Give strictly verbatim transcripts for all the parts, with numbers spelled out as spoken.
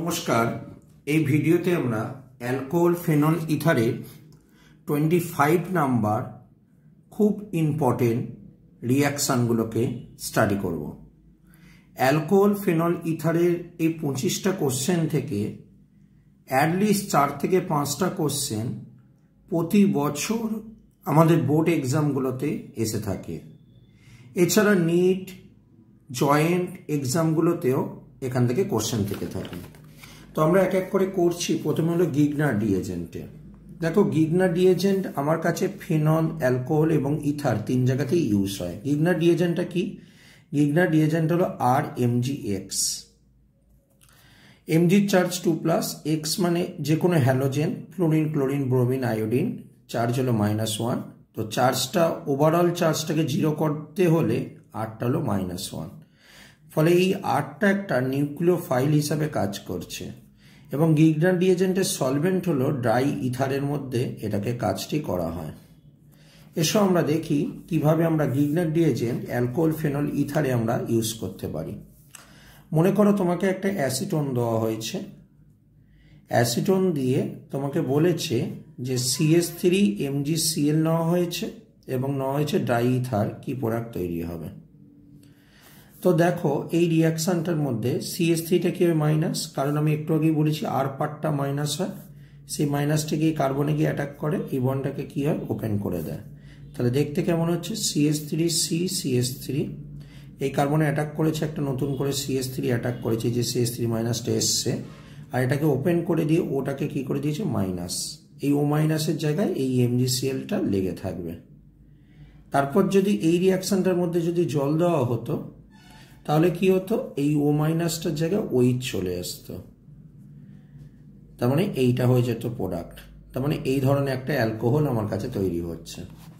নমস্কার। এই ভিডিওতে আমরা অ্যালকোহল ফেনল ইথারের পঁচিশ নাম্বার খুব ইম্পর্টেন্ট রিঅ্যাকশনগুলোকে স্টাডি করব। অ্যালকোহল ফেনল ইথারের এই পঁচিশটা কোশ্চেন থেকে অ্যাটলিস্ট চার থেকে পাঁচটা কোশ্চেন প্রতি বছর আমাদের বোর্ড এক্সামগুলোতে এসে থাকে। এছাড়া নিট জয়েন্ট এক্সামগুলোতেও এখান থেকে কোশ্চেন থেকে থাকে। তো আমরা এক এক করে করছি। প্রথমে হলো গিগনার ডিএজেন্টে। দেখো, গিগনার ডিএজেন্ট আমার কাছে ফেনল, অ্যালকোহল এবং ইথার তিন জায়গাতেই ইউজ হয়। গিগনার ডিএজেন্টটা কি? গিগনার ডিএজেন্ট হলো আর M G X. MG charge two plus, X মানে যে কোনো halogen, fluorine, chlorine, bromine, iodine, charge হলো মাইনাস ওয়ান। তো চার্জটা ওভারঅল চার্জটাকে জিরো করতে হলে আরটা হলো মাইনাস ওয়ান। ফলে এই আরটা একটা নিউক্লিওফাইল হিসাবে কাজ করছে এবং গিগনার ডিএজেন্টের সলভেন্ট হলো ড্রাই ইথারের মধ্যে এটাকে কাজটি করা হয়। এসব আমরা দেখি কিভাবে আমরা গিগনার ডিএজেন্ট অ্যালকোহল ফেনল ইথারে আমরা ইউজ করতে পারি। মনে করো তোমাকে একটা অ্যাসিটোন দেওয়া হয়েছে। অ্যাসিটোন দিয়ে তোমাকে বলেছে যে সিএস থ্রি এমজিসিএল নেওয়া হয়েছে এবং নেওয়া হয়েছে ড্রাই ইথার, কি প্রোডাক্ট তৈরি হবে। তো দেখো, এই রিয়াকশনটার মধ্যে সিএস থ্রিটা কি হবে? মাইনাস, কারণ আমি একটু আগেই বলেছি আর পার্টটা মাইনাস হয়। সেই মাইনাসটা গিয়ে কার্বনে গিয়ে অ্যাটাক করে, এই বন্ডটাকে কি হয়? ওপেন করে দেয়। তাহলে দেখতে কেমন হচ্ছে? CS three C CS three, এই কার্বনে অ্যাটাক করেছে, একটা নতুন করে সিএস থ্রি অ্যাটাক করেছে, যে সিএস থ্রি মাইনাসটা এসছে, আর এটাকে ওপেন করে দিয়ে ওটাকে কি করে দিয়েছে? মাইনাস। এই ও মাইনাসের জায়গায় এই এমজিসিএলটা লেগে থাকবে। তারপর যদি এই রিয়াকশনটার মধ্যে যদি জল দেওয়া হতো তাহলে কি হতো? এই ও মাইনাসটার জায়গায় ওইচ চলে আসতো। তার মানে এইটা হয়ে যেত প্রোডাক্ট। তার মানে এই ধরনের একটা অ্যালকোহল আমার কাছে তৈরি হচ্ছে।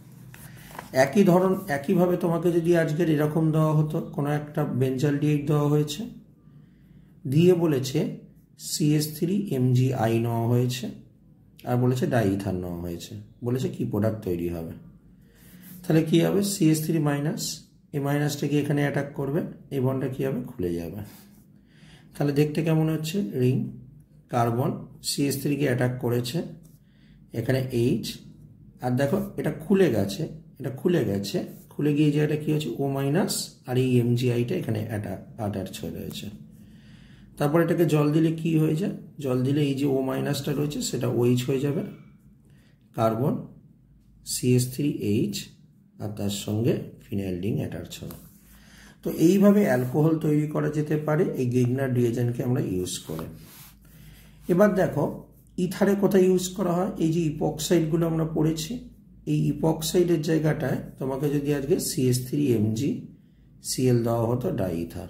একই ধরন একইভাবে তোমাকে যদি আজকের এরকম দেওয়া হতো, কোনো একটা বেঞ্জালডিহাইড দেওয়া হয়েছে, দিয়ে বলেছে সিএস থ্রি এমজিআই নেওয়া হয়েছে আর বলেছে ডাইইথার নেওয়া হয়েছে, বলেছে কি প্রোডাক্ট তৈরি হবে। তাহলে কি হবে? সিএস থ্রি মাইনাস, এই মাইনাসটাকে এখানে অ্যাটাক করবে, এই বন্ডটা কি হবে? খুলে যাবে। তাহলে দেখতে কেমন হচ্ছে? রিং, কার্বন সিএস থ্রিকে অ্যাটাক করেছে, এখানে এইচ, আর দেখো এটা খুলে গেছে, এটা খুলে গেছে, খুলে গিয়ে যে এটা কি হচ্ছে? ও মাইনাস, আর এই এমজিআইটা এখানে অ্যাটাক অ্যাটাচ হয়ে রয়েছে। তারপর এটাকে জল দিলে কি হয়ে যায়? জল দিলে এই যে ও মাইনাসটা রয়েছে সেটা ওইচ হয়ে যাবে, কার্বন সিএস থ্রি এইচ, আর তার সঙ্গে ফিনাইল রিং অ্যাটাচ হবে। তো এইভাবে অ্যালকোহল তৈরি করা যেতে পারে এই গিগনার ডিএজেন্টকে আমরা ইউজ করে। এবার দেখো ইথারে কোথায় ইউজ করা হয়। এই যে ইপক্সাইডগুলো আমরা পড়েছি, এই ইপক্সাইডের জায়গাটায় তোমাকে যদি আজকে সিএস থ্রি এমজি সিএল দেওয়া হতো ডাই ইথার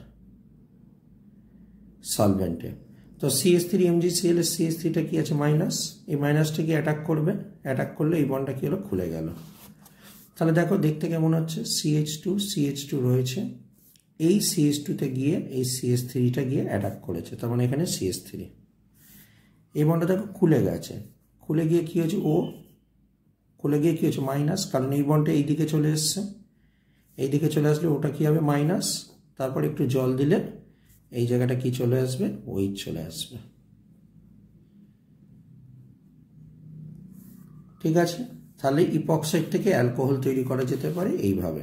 সলভেন্টে, তো সিএস থ্রি এমজি সিএল এর সিএস থ্রিটা কি আছে? মাইনাস। এই মাইনাসটাকে অ্যাটাক করবে, অ্যাটাক করলে এই বন্ডটা কি হলো? খুলে গেল। তাহলে দেখো দেখতে কেমন হচ্ছে? সিএইচ টু সিএইচ টু রয়েছে, এই সিএইচ টুতে গিয়ে এই সিএস থ্রিটা গিয়ে অ্যাটাক করেছে, তার মানে এখানে সিএস থ্রি। এই বন্ডটা দেখো খুলে গেছে, খুলে গিয়ে কি হচ্ছে? ও খুলে গিয়ে কি হচ্ছে? মাইনাস, কারণ এই বন্ডটা এইদিকে চলে এসছে, এইদিকে চলে আসলে ওটা কি হবে? মাইনাস। তারপর একটু জল দিলে এই জায়গাটা কি চলে আসবে? ওইচ চলে আসবে। ঠিক আছে, তাহলে ইপক্সাইড থেকে অ্যালকোহল তৈরি করা যেতে পারে এইভাবে।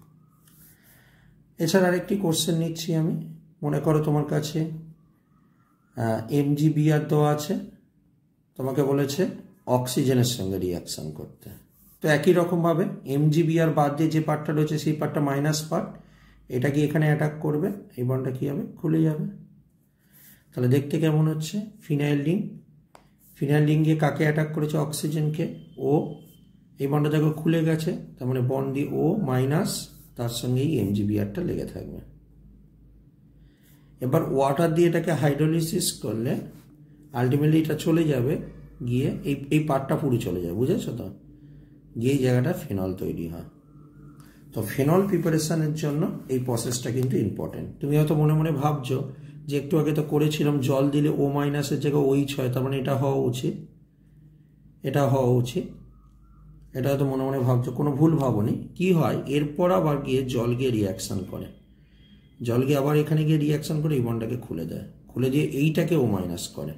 এছাড়া আরেকটি কোশ্চেন নিচ্ছি আমি। মনে করো তোমার কাছে এমজিবিআর দেওয়া আছে, তোমাকে বলেছে অক্সিজেনের সঙ্গে রিয়াকশন করতে। তো একই রকমভাবে এমজিবিআর বাদ দিয়ে যে পার্টটা রয়েছে সেই পার্টটা মাইনাস পার্ট, এটা কি এখানে অ্যাটাক করবে, এই বন্ডটা কি হবে? খুলে যাবে। তাহলে দেখতে কেমন হচ্ছে? ফিনাইল রিং, ফিনাইল রিং গিয়ে কাকে অ্যাটাক করেছে? অক্সিজেনকে। ও, এই বন্ডটা দেখো খুলে গেছে, তার মানে বন্ড দিয়ে ও মাইনাস, তার সঙ্গে এই এমজিবিআরটা লেগে থাকবে। এবার ওয়াটার দিয়ে এটাকে হাইড্রোলিসিস করলে আলটিমেটলি এটা চলে যাবে গিয়ে এই এই পার্টটা পুরো চলে যাবে, বুঝেছো তো? গিয়ে এই জায়গাটা ফেনল তৈরি হয়। তো ফেনল প্রিপারেশনের জন্য এই প্রসেসটা কিন্তু ইম্পর্টেন্ট। তুমি হয়তো মনে মনে ভাবছো যে একটু আগে তো করেছিলাম জল দিলে ও মাইনাসের জায়গায় ওইচ হয়, তার মানে এটা হওয়া উচিত, এটা হওয়া উচিত, এটা হয়তো মনে মনে ভাবছো। কোনো ভুল ভাবনি। কি হয়? এরপর আবার গিয়ে জল গিয়ে রিয়াকশন করে, জল গিয়ে আবার এখানে গিয়ে রিয়াকশন করে এই বন্ডটাকে খুলে দেয়, খুলে দিয়ে এইটাকে ও মাইনাস করে,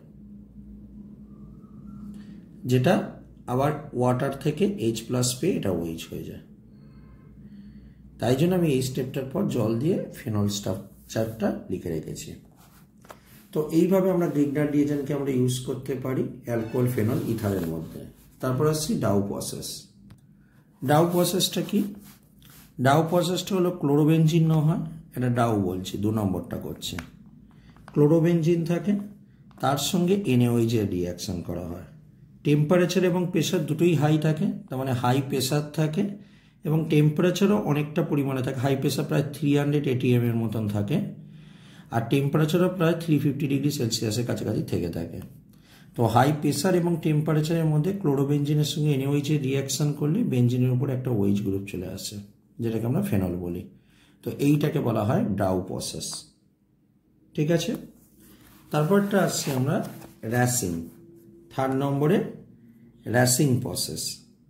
যেটা আবার ওয়াটার থেকে এইচ প্লাস পেয়ে এটা ওইচ হয়ে যায়। তাই জন্য আমি এই স্টেপটার পর জল দিয়ে ফেনল স্ট্রাকচারটা লিখে রেখেছি। তো এইভাবে আমরা গ্রিগনার রিয়েজেন্টকে আমরা ইউজ করতে পারি অ্যালকোহল, ফেনল, ইথারের মধ্যে। তারপর আসছি ডাউ প্রসেস। ডাউ প্রসেসটা কি? ডাউ প্রসেসটা হলো ক্লোরোবেনজিন ন হয়, এটা ডাউ বলছি, দু নম্বরটা করছে। ক্লোরোবেনজিন থাকে, তার সঙ্গে এনএওইচের রিয়াকশন করা হয়। টেম্পারেচার এবং প্রেশার দুটোই হাই থাকে, তার মানে হাই প্রেশার থাকে এবং টেম্পারেচারও অনেকটা পরিমাণে থাকে। হাই প্রেশার প্রায় থ্রি হান্ড্রেড এটিএম এর মতন থাকে, আর টেম্পারেচারও প্রায় থ্রি ফিফটি ডিগ্রি সেলসিয়াসের কাছাকাছি থেকে থাকে। তো হাই প্রেশার এবং টেম্পারেচারের মধ্যে ক্লোরোবেনজিনের সঙ্গে এনএওইচের রিয়াকশন করলে বেনজিনের উপর একটা ওইচ গ্রুপ চলে আসে, যেটাকে আমরা ফেনল বলি। তো এইটাকে বলা হয় ডাউ প্রসেস। ঠিক আছে, তারপরটা আসছে আমরা র্যাসিং। থার্ড নম্বরে র্যাসিং প্রসেস।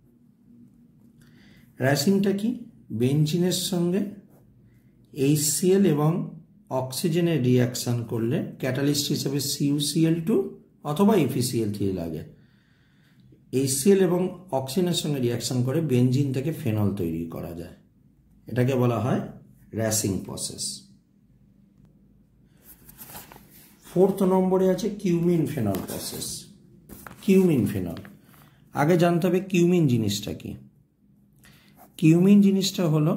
র্যাসিংটা কি? বেনজিনের সঙ্গে এইচসিএল এবং অক্সিজেনের রিয়াকশন করলে ক্যাটালিস্ট হিসেবে সিইউসিএল টু অথবা এফিসিএল থ্রি লাগে। এইচসিএল এবং অক্সিজেনের সঙ্গে রিয়াকশন করে বেনজিন থেকে ফেনল তৈরি করা যায়, এটাকে বলা হয় র্যাসিং প্রসেস। ফোর্থ নম্বরে আছে cumene phenol process. Cumene phenol, আগে জানতে হবে কিউমিন জিনিসটা কি। কিউমিন জিনিসটা হলো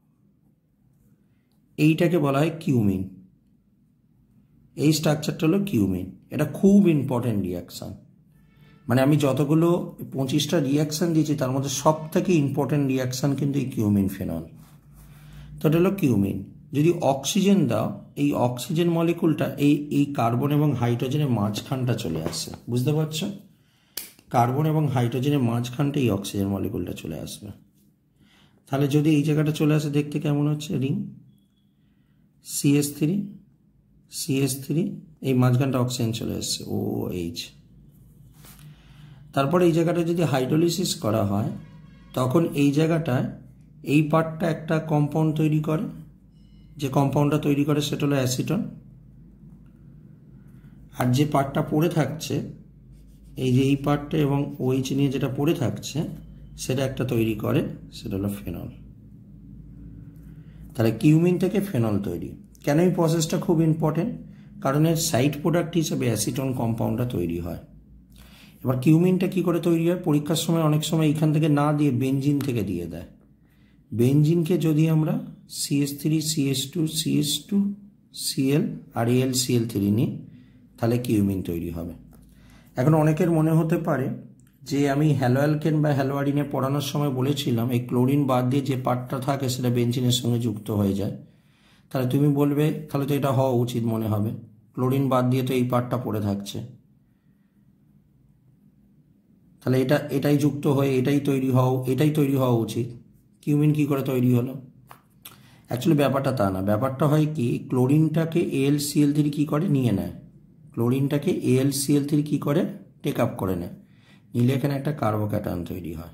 এইটাকে বলা হয় কিউমিন, এই স্ট্রাকচারটা হলো কিউমিন। এটা খুব ইম্পর্টেন্ট রিয়াকশান, মানে আমি যতগুলো পঁচিশটা রিয়াকশান দিয়েছি তার মধ্যে সব থেকে ইম্পর্টেন্ট রিয়াকশান কিন্তু এই কিউমিন ফেনল। তো এটা হলো কিউমিন। যদি অক্সিজেন দাও, এই অক্সিজেন মলিকুলটা এই এই কার্বন এবং হাইড্রোজেনের মাঝখানটা চলে আসে, বুঝতে পারছো? কার্বন এবং হাইড্রোজেনের মাঝখানটা এই অক্সিজেন মলিকুলটা চলে আসবে। তাহলে যদি এই জায়গাটা চলে আসে, দেখতে কেমন হচ্ছে? Ring CS three CS three, এই মাঝখানটা অক্সিজেন চলে আসছে, ও এইচ। তারপরে এই জায়গাটা যদি হাইড্রোলিসিস করা হয়, তখন এই জায়গাটায় এই পার্টটা একটা কম্পাউন্ড তৈরি করে, যে কম্পাউন্ডটা তৈরি করে সেটা হলো অ্যাসিটন। আর যে পার্টটা পড়ে থাকছে, এই যে এই পার্টটা এবং ওইচ নিয়ে যেটা পড়ে থাকছে, সেটা একটা তৈরি করে, সেটা হলো ফেনল। তাহলে কিউমিন থেকে ফেনল তৈরি। কেন এই প্রসেসটা খুব ইম্পর্টেন্ট? কারণ এর সাইড প্রোডাক্ট হিসেবে অ্যাসিটন কম্পাউন্ডটা তৈরি হয়। এবার কিউমিনটা কি করে তৈরি হয়? পরীক্ষার সময় অনেক সময় এইখান থেকে না দিয়ে বেনজিন থেকে দিয়ে দেয়। বেনজিনকে যদি আমরা CS three CS two CS two CL আর এল সিএল থ্রি নিই, তাহলে কিউমিন তৈরি হবে। এখন অনেকের মনে হতে পারে যে আমি হ্যালো অ্যালকেন বা হ্যালোয়ারিনে পড়ানোর সময় বলেছিলাম এই ক্লোরিন বাদ দিয়ে যে পার্টটা থাকে সেটা বেনজিনের সঙ্গে যুক্ত হয়ে যায়। তাহলে তুমি বলবে তাহলে তো এটা হওয়া উচিত মনে হবে, ক্লোরিন বাদ দিয়ে তো এই পার্টটা পড়ে থাকছে, তাহলে এটা এটাই যুক্ত হয়ে এটাই তৈরি হওয়া এটাই তৈরি হওয়া উচিত। কিউমিন কি করে তৈরি হলো? অ্যাকচুয়ালি ব্যাপারটা তা না। ব্যাপারটা হয় কি, ক্লোরিনটাকে এল সিএল থ্রি কী করে নিয়ে নেয়, ক্লোরিনটাকে এল সিএল থ্রি কী করে টেক আপ করে নেয়, নিলে এখানে একটা কার্বোক্যাটায়ন তৈরি হয়।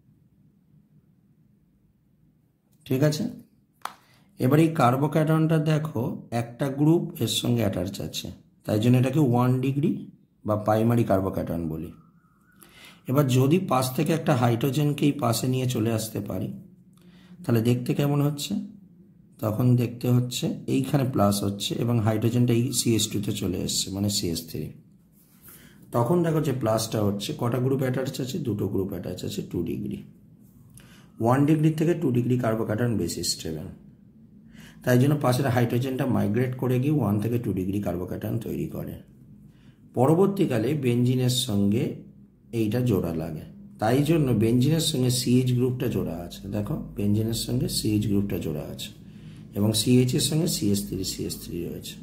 ঠিক আছে, এবার এই কার্বোক্যাটায়নটা দেখো একটা গ্রুপ এর সঙ্গে অ্যাটাচ আছে, তাই জন্য এটাকে ওয়ান ডিগ্রি বা প্রাইমারি কার্বোক্যাটায়ন বলি। এবার যদি পাশ থেকে একটা হাইড্রোজেনকে এই পাশে নিয়ে চলে আসতে পারি, তাহলে দেখতে কেমন হচ্ছে? তখন দেখতে হচ্ছে এইখানে প্লাস হচ্ছে এবং হাইড্রোজেনটা এই সিএস টুতে চলে এসছে, মানে সিএস থ্রি। তখন দেখো যে প্লাসটা হচ্ছে কটা গ্রুপ অ্যাটাচ আছে? দুটো গ্রুপ অ্যাটাচ আছে, টু ডিগ্রি। ওয়ান ডিগ্রি থেকে টু ডিগ্রি কার্বোক্যাটায়ন বেশি স্টেবল, তাই জন্য পাশের হাইড্রোজেনটা মাইগ্রেট করে গিয়ে ওয়ান থেকে টু ডিগ্রি কার্বোক্যাটায়ন তৈরি করে। পরবর্তীকালে বেনজিনের সঙ্গে এইটা জোড়া লাগে, তাই জন্য বেনজিনের সঙ্গে সিএইচ গ্রুপটা জোড়া আছে। দেখো বেনজিনের সঙ্গে সিএইচ গ্রুপটা জোড়া আছে এবং সিএইচ এর সঙ্গে সিএস থ্রি সিএস থ্রি রয়েছে।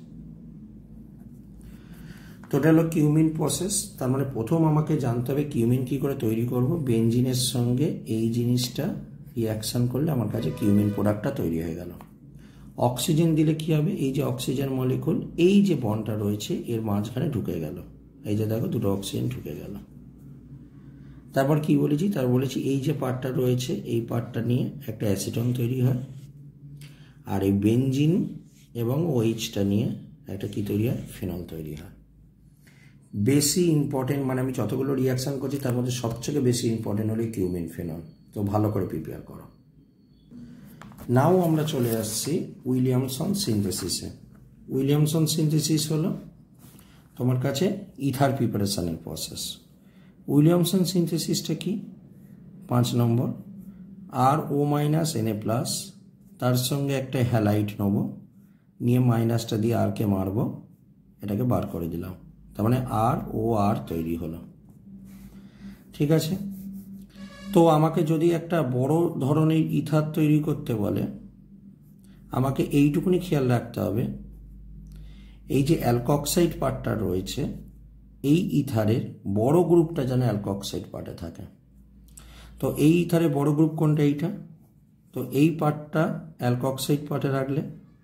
তো এটা হলো কিউমিন প্রসেস। তার মানে প্রথম আমাকে জানতে হবে কিউমিন কি করে তৈরি করব। বেনজিনের সঙ্গে এই জিনিসটা রিয়াকশন করলে আমার কাছে কিউমিন প্রোডাক্টটা তৈরি হয়ে গেল। অক্সিজেন দিলে কি হবে? এই যে অক্সিজেন মলিকুল, এই যে বন্ডটা রয়েছে এর মাঝখানে ঢুকে গেল, এই যে দেখো দুটো অক্সিজেন ঢুকে গেল। তারপর কি বলেছি? তার বলেছি এই যে পার্টটা রয়েছে এই পার্টটা নিয়ে একটা অ্যাসিটন তৈরি হয়, আর এই বেনজিন এবং ওইচটা নিয়ে একটা কী তৈরি হয়, ফেনল তৈরি হয়। বেশি ইম্পর্টেন্ট মানে আমি যতগুলো রিয়াকশান করছি তার মধ্যে সবথেকে বেশি ইম্পর্টেন্ট হলো কিউমিন ফেনল। তো ভালো করে প্রিপেয়ার করো। নাও আমরা চলে আসছি উইলিয়ামসন সিনথেসিসে। উইলিয়ামসন সিনথেসিস হলো তোমার কাছে ইথার প্রিপারেশনের প্রসেস। উইলিয়ামসন সিনথেসিসটা কি? পাঁচ নম্বর R O minus N A plus, তার সঙ্গে একটা হ্যালাইট নেব, নিয়ে মাইনাসটা দিয়ে আরকে মারবো, এটাকে বার করে দিলাম, তার মানে আর ও আর তৈরি হলো। ঠিক আছে, তো আমাকে যদি একটা বড় ধরনের ইথার তৈরি করতে বলে আমাকে এইটুকুনি খেয়াল রাখতে হবে, এই যে অ্যালকক্সাইড পার্টটা রয়েছে এই ইথারের বড় গ্রুপটা যেন অ্যালকক্সাইড পার্টে থাকে। তো এই ইথারের বড় গ্রুপ কোনটা? এইটা। তো এই পার্টটা অ্যালকক্সাইড পার্টে রাখলে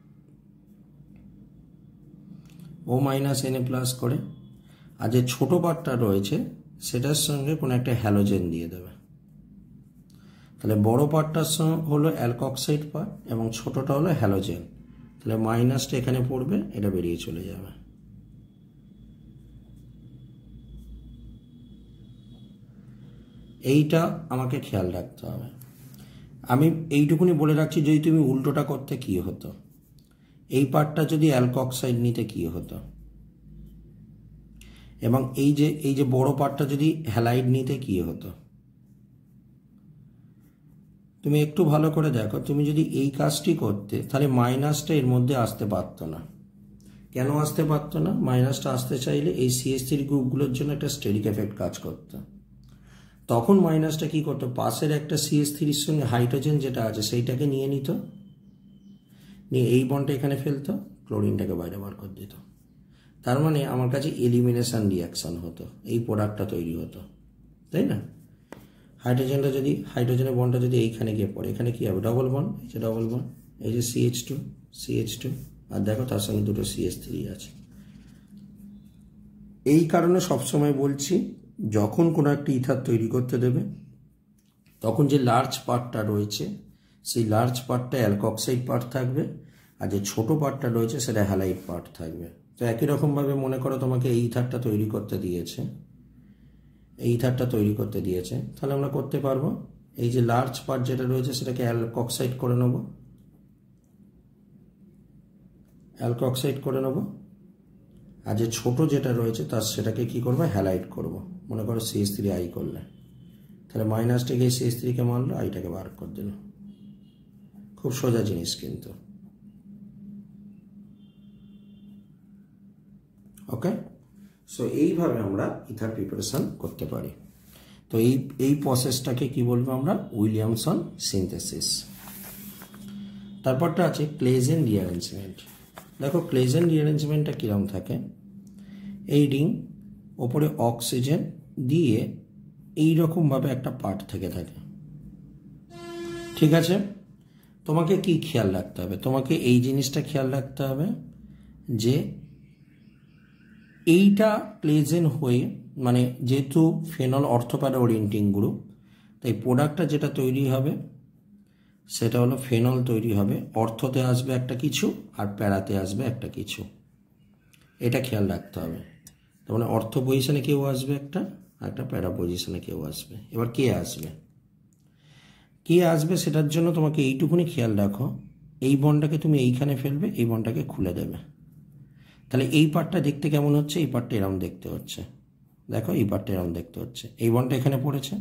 O minus N A plus করে, আর যে ছোটো পার্টটা রয়েছে সেটার সঙ্গে কোনো একটা হ্যালোজেন দিয়ে দেবে। তাহলে বড় পার্টটার সঙ্গে হলো অ্যালকক্সাইড পার্ট এবং ছোটোটা হলো হ্যালোজেন। তাহলে মাইনাসটা এখানে পড়বে, এটা বেরিয়ে চলে যাবে। এইটা আমাকে খেয়াল রাখতে হবে। আমি এইটুকুনি বলে রাখছি, যদি তুমি উল্টোটা করতে কী হতো, এই পার্টটা যদি অ্যালকক্সাইড নিতে কী হতো, এবং এই যে এই যে বড় পার্টটা যদি হ্যালাইড নিতে কী হতো। তুমি একটু ভালো করে দেখো, তুমি যদি এই কাজটি করতে তাহলে মাইনাসটা এর মধ্যে আসতে পারতো না। কেন আসতে পারতো না? মাইনাসটা আসতে চাইলে এই সিএস থ্রি গ্রুপগুলোর জন্য একটা স্টেরিক এফেক্ট কাজ করতো। তখন মাইনাসটা কি করতো, পাশের একটা সিএস থ্রির সঙ্গে হাইড্রোজেন যেটা আছে সেইটাকে নিয়ে নিত, নিয়ে এই বন্ডটা এখানে ফেলতো, ক্লোরিনটাকে বাইরে বার করে দিত। তার মানে আমার কাছে এলিমিনেশন রিয়াকশান হতো, এই প্রোডাক্টটা তৈরি হতো, তাই না? হাইড্রোজেনটা যদি হাইড্রোজেনের বন্ডটা যদি এইখানে গিয়ে পড়ে, এখানে কী হবে, ডবল বন্ড, এই যে ডবল বন্ড, এই যে সিএইচ টু সিএইচ টু, আর দেখো তার সঙ্গে দুটো সিএস থ্রি আছে। এই কারণে সবসময় বলছি, যখন কোনো একটা ইথার তৈরি করতে দেবে তখন যে লার্জ পার্টটা রয়েছে সেই লার্জ পার্টটা অ্যালকক্সাইড পার্ট থাকবে, আর যে ছোটো পার্টটা রয়েছে সেটা হ্যালাইড পার্ট থাকবে। তো একই রকমভাবে মনে করো তোমাকে এই ইথারটা তৈরি করতে দিয়েছে, এই ইথারটা তৈরি করতে দিয়েছে, তাহলে আমরা করতে পারবো, এই যে লার্জ পার্ট যেটা রয়েছে সেটাকে অ্যালকক্সাইড করে নেব, অ্যালকক্সাইড করে নেব, আর যে ছোটো যেটা রয়েছে তার সেটাকে কি করবো, হ্যালাইড করব। মনে করো সিএস থ্রি আই করলে, তাহলে মাইনাসটাকে সিএস থ্রিকে মারলো, আইটাকে বার করে দিল। খুব সোজা জিনিস কিন্তু। ওকে, সো এইভাবে আমরা ইথার প্রিপারেশন করতে পারি। তো এই এই প্রসেসটাকে কি বলবো আমরা, উইলিয়ামসন সিনথেসিস। তারপরটা আছে ক্লেজেন রিঅ্যারেঞ্জমেন্ট। দেখো ক্লেজেন রিঅ্যারেঞ্জমেন্টটা কীরকম থাকে, এই রিং ওপরে অক্সিজেন দিয়ে এই রকমভাবে একটা পার্ট থেকে থাকে। ঠিক আছে, তোমাকে কি খেয়াল রাখতে হবে, তোমাকে এই জিনিসটা খেয়াল রাখতে হবে যে এইটা ক্লেজেন হয়ে, মানে যেহেতু ফেনল অর্থোপ্যারা ওরিয়েন্টিং গ্রুপ, তাই প্রোডাক্টটা যেটা তৈরি হবে সেটা হলো ফেনল তৈরি হবে, অর্থতে আসবে একটা কিছু আর প্যারাতে আসবে একটা কিছু, এটা খেয়াল রাখতে হবে। তার মানে অর্থ পজিশনে কেউ আসবে একটা, আর একটা প্যারা পজিশনে কেউ আসবে। এবার কে আসবে, কে আসবে সেটার জন্য তোমাকে এইটুকুনি খেয়াল রাখো, এই বন্ডটাকে তুমি এইখানে ফেলবে, এই বন্ডটাকে খুলে দেবে, তাহলে এই পার্টটা দেখতে কেমন হচ্ছে, এই পার্টটা এরম দেখতে হচ্ছে, দেখো এই পার্টটা এরম দেখতে হচ্ছে, এই বন্ডটা এখানে পড়েছে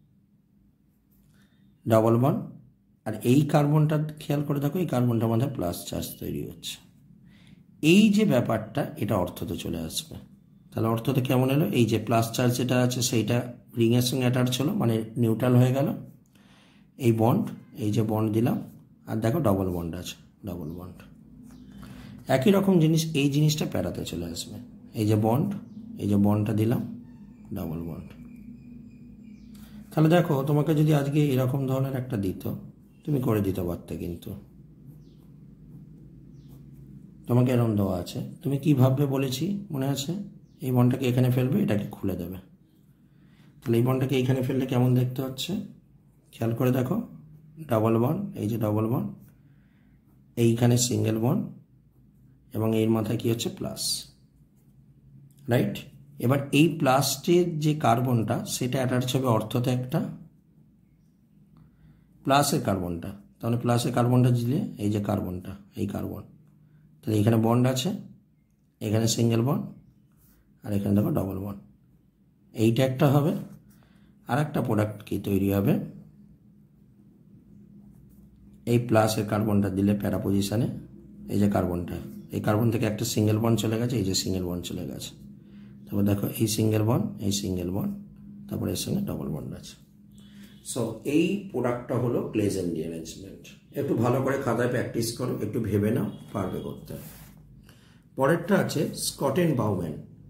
ডাবল বন্ড, আর এই কার্বনটা খেয়াল করে দেখো, এই কার্বনটার মধ্যে প্লাস চার্জ তৈরি হচ্ছে। এই যে ব্যাপারটা এটা অর্থতে চলে আসবে, তাহলে অর্থতে কেমন এলো, এই যে প্লাস চার্জ যেটা আছে সেইটা রিংয়ের সঙ্গে অ্যাটাচ হলো, মানে নিউট্রাল হয়ে গেল, এই বন্ড, এই যে বন্ড দিলাম, আর দেখো ডবল বন্ড আছে, ডবল বন্ড। একই রকম জিনিস এই জিনিসটা প্যারাতে চলে আসবে, এই যে বন্ড, এই যে বন্ডটা দিলাম, ডাবল বন্ড। তাহলে দেখো তোমাকে যদি আজকে এরকম ধরনের একটা দিত, তুমি করে দিতে পারতে, কিন্তু তোমাকে এরকম দেওয়া আছে, তুমি কি ভাববে বলেছি মনে আছে, এই বন্ডটাকে এখানে ফেলবে, এটাকে খুলে দেবে, তাহলে এই বন্ডটাকে এইখানে ফেললে কেমন দেখতে হচ্ছে খেয়াল করে দেখো, ডাবল বন্ড, এই যে ডাবল বন্ড, এইখানে সিঙ্গেল বন্ড, এবং এর মাথায় কি হচ্ছে প্লাস, রাইট। এবার এই প্লাসটির যে কার্বনটা সেটা অ্যাটাচ হবে অর্থতে একটা প্লাসের কার্বনটা, তাহলে প্লাসের কার্বনটা দিলে এই যে কার্বনটা, এই কার্বন, তাহলে এখানে বন্ড আছে, এখানে সিঙ্গেল বন্ড, আর এখানে দেখো ডবল বন্ড, এইটা একটা হবে। আর একটা প্রোডাক্ট কি তৈরি হবে, এই প্লাসের কার্বনটা দিলে প্যারা পজিশানে, এই যে কার্বনটা, এই কার্বন থেকে একটা সিঙ্গেল বন্ড চলে গেছে, এই যে সিঙ্গেল বন্ড চলে গেছে, তারপর দেখো এই সিঙ্গেল বন্ড, এই সিঙ্গেল বন্ড, তারপর এর সঙ্গে ডবল বন্ড আছে। সো এই প্রোডাক্টটা হলো ক্লেজেন রিঅ্যারেঞ্জমেন্ট। একটু ভালো করে খাতায় প্র্যাকটিস করো, একটু ভেবে নাও, পারবে করতে। পরেরটা আছে Schotten Baumann.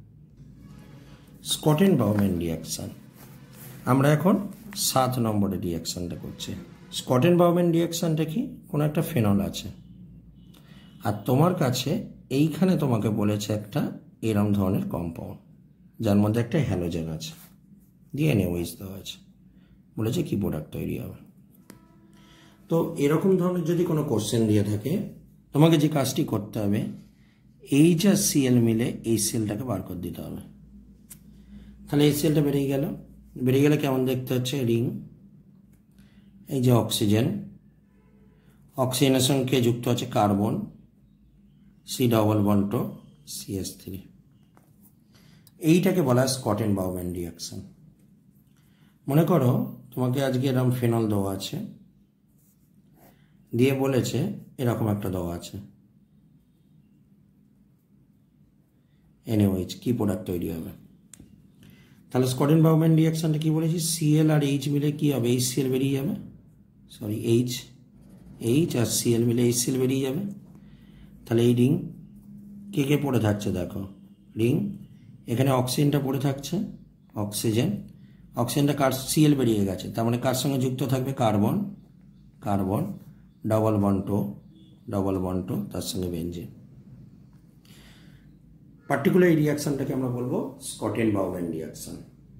Schotten Baumann reaction. আমরা এখন সাত নম্বরের রিয়াকশানটা করছি। স্কটেন বাউম্যান রিয়াকশানটা কি, কোনো একটা ফেনল আছে, আর তোমার কাছে এইখানে তোমাকে বলেছে একটা এরম ধরনের কম্পাউন্ড যার মধ্যে একটা হ্যালোজেন আছে, দিয়ে এনএইচ দেওয়া আছে, বলেছে কি প্রোডাক্ট তৈরি হবে। তো এরকম ধরনের যদি কোনো কোশ্চেন দিয়ে থাকে, তোমাকে যে কাজটি করতে হবে, এইচ আর সিএল মিলে এই সেলটাকে বার করে দিতে হবে। তাহলে এই সেলটা বেরিয়ে গেল, বেরিয়ে গেলে কেমন দেখতে হচ্ছে, রিং, এই যে অক্সিজেন, অক্সিজেনের সঙ্গে যুক্ত আছে carbon, C double bond C S three. এইটাকে বলা হয় স্কটেন বাউম্যান রিয়াকশন। মনে করো তোমাকে আজকে এরকম ফেনল দেওয়া আছে, দিয়ে বলেছে এরকম একটা দেওয়া আছে এনএইচ, কি প্রোডাক্ট তৈরি হবে। তাহলে স্কটেন বাউম্যান রিয়াকশনটা কি বলেছি, সিএল আর এইচ মিলে কি হবে, এইচ সিএল বেরিয়ে যাবে, সরি এইচ এইচ আর সিএল মিলে এইচ সিএল বেরিয়ে যাবে। তাহলে এই রিং কে কে পড়ে থাকছে, দেখো রিং, এখানে অক্সিজেনটা পড়ে থাকছে, অক্সিজেন, অক্সিজেনটা কার সিএল বেরিয়ে গেছে, তার মানে কার সঙ্গে যুক্ত থাকবে carbon, carbon double bond double bond তার সঙ্গে বেঞ্জিন। পার্টিকুলার এই রিয়াকশনটাকে আমরা বলবো স্কটেন বাউম্যান রিয়াকশন।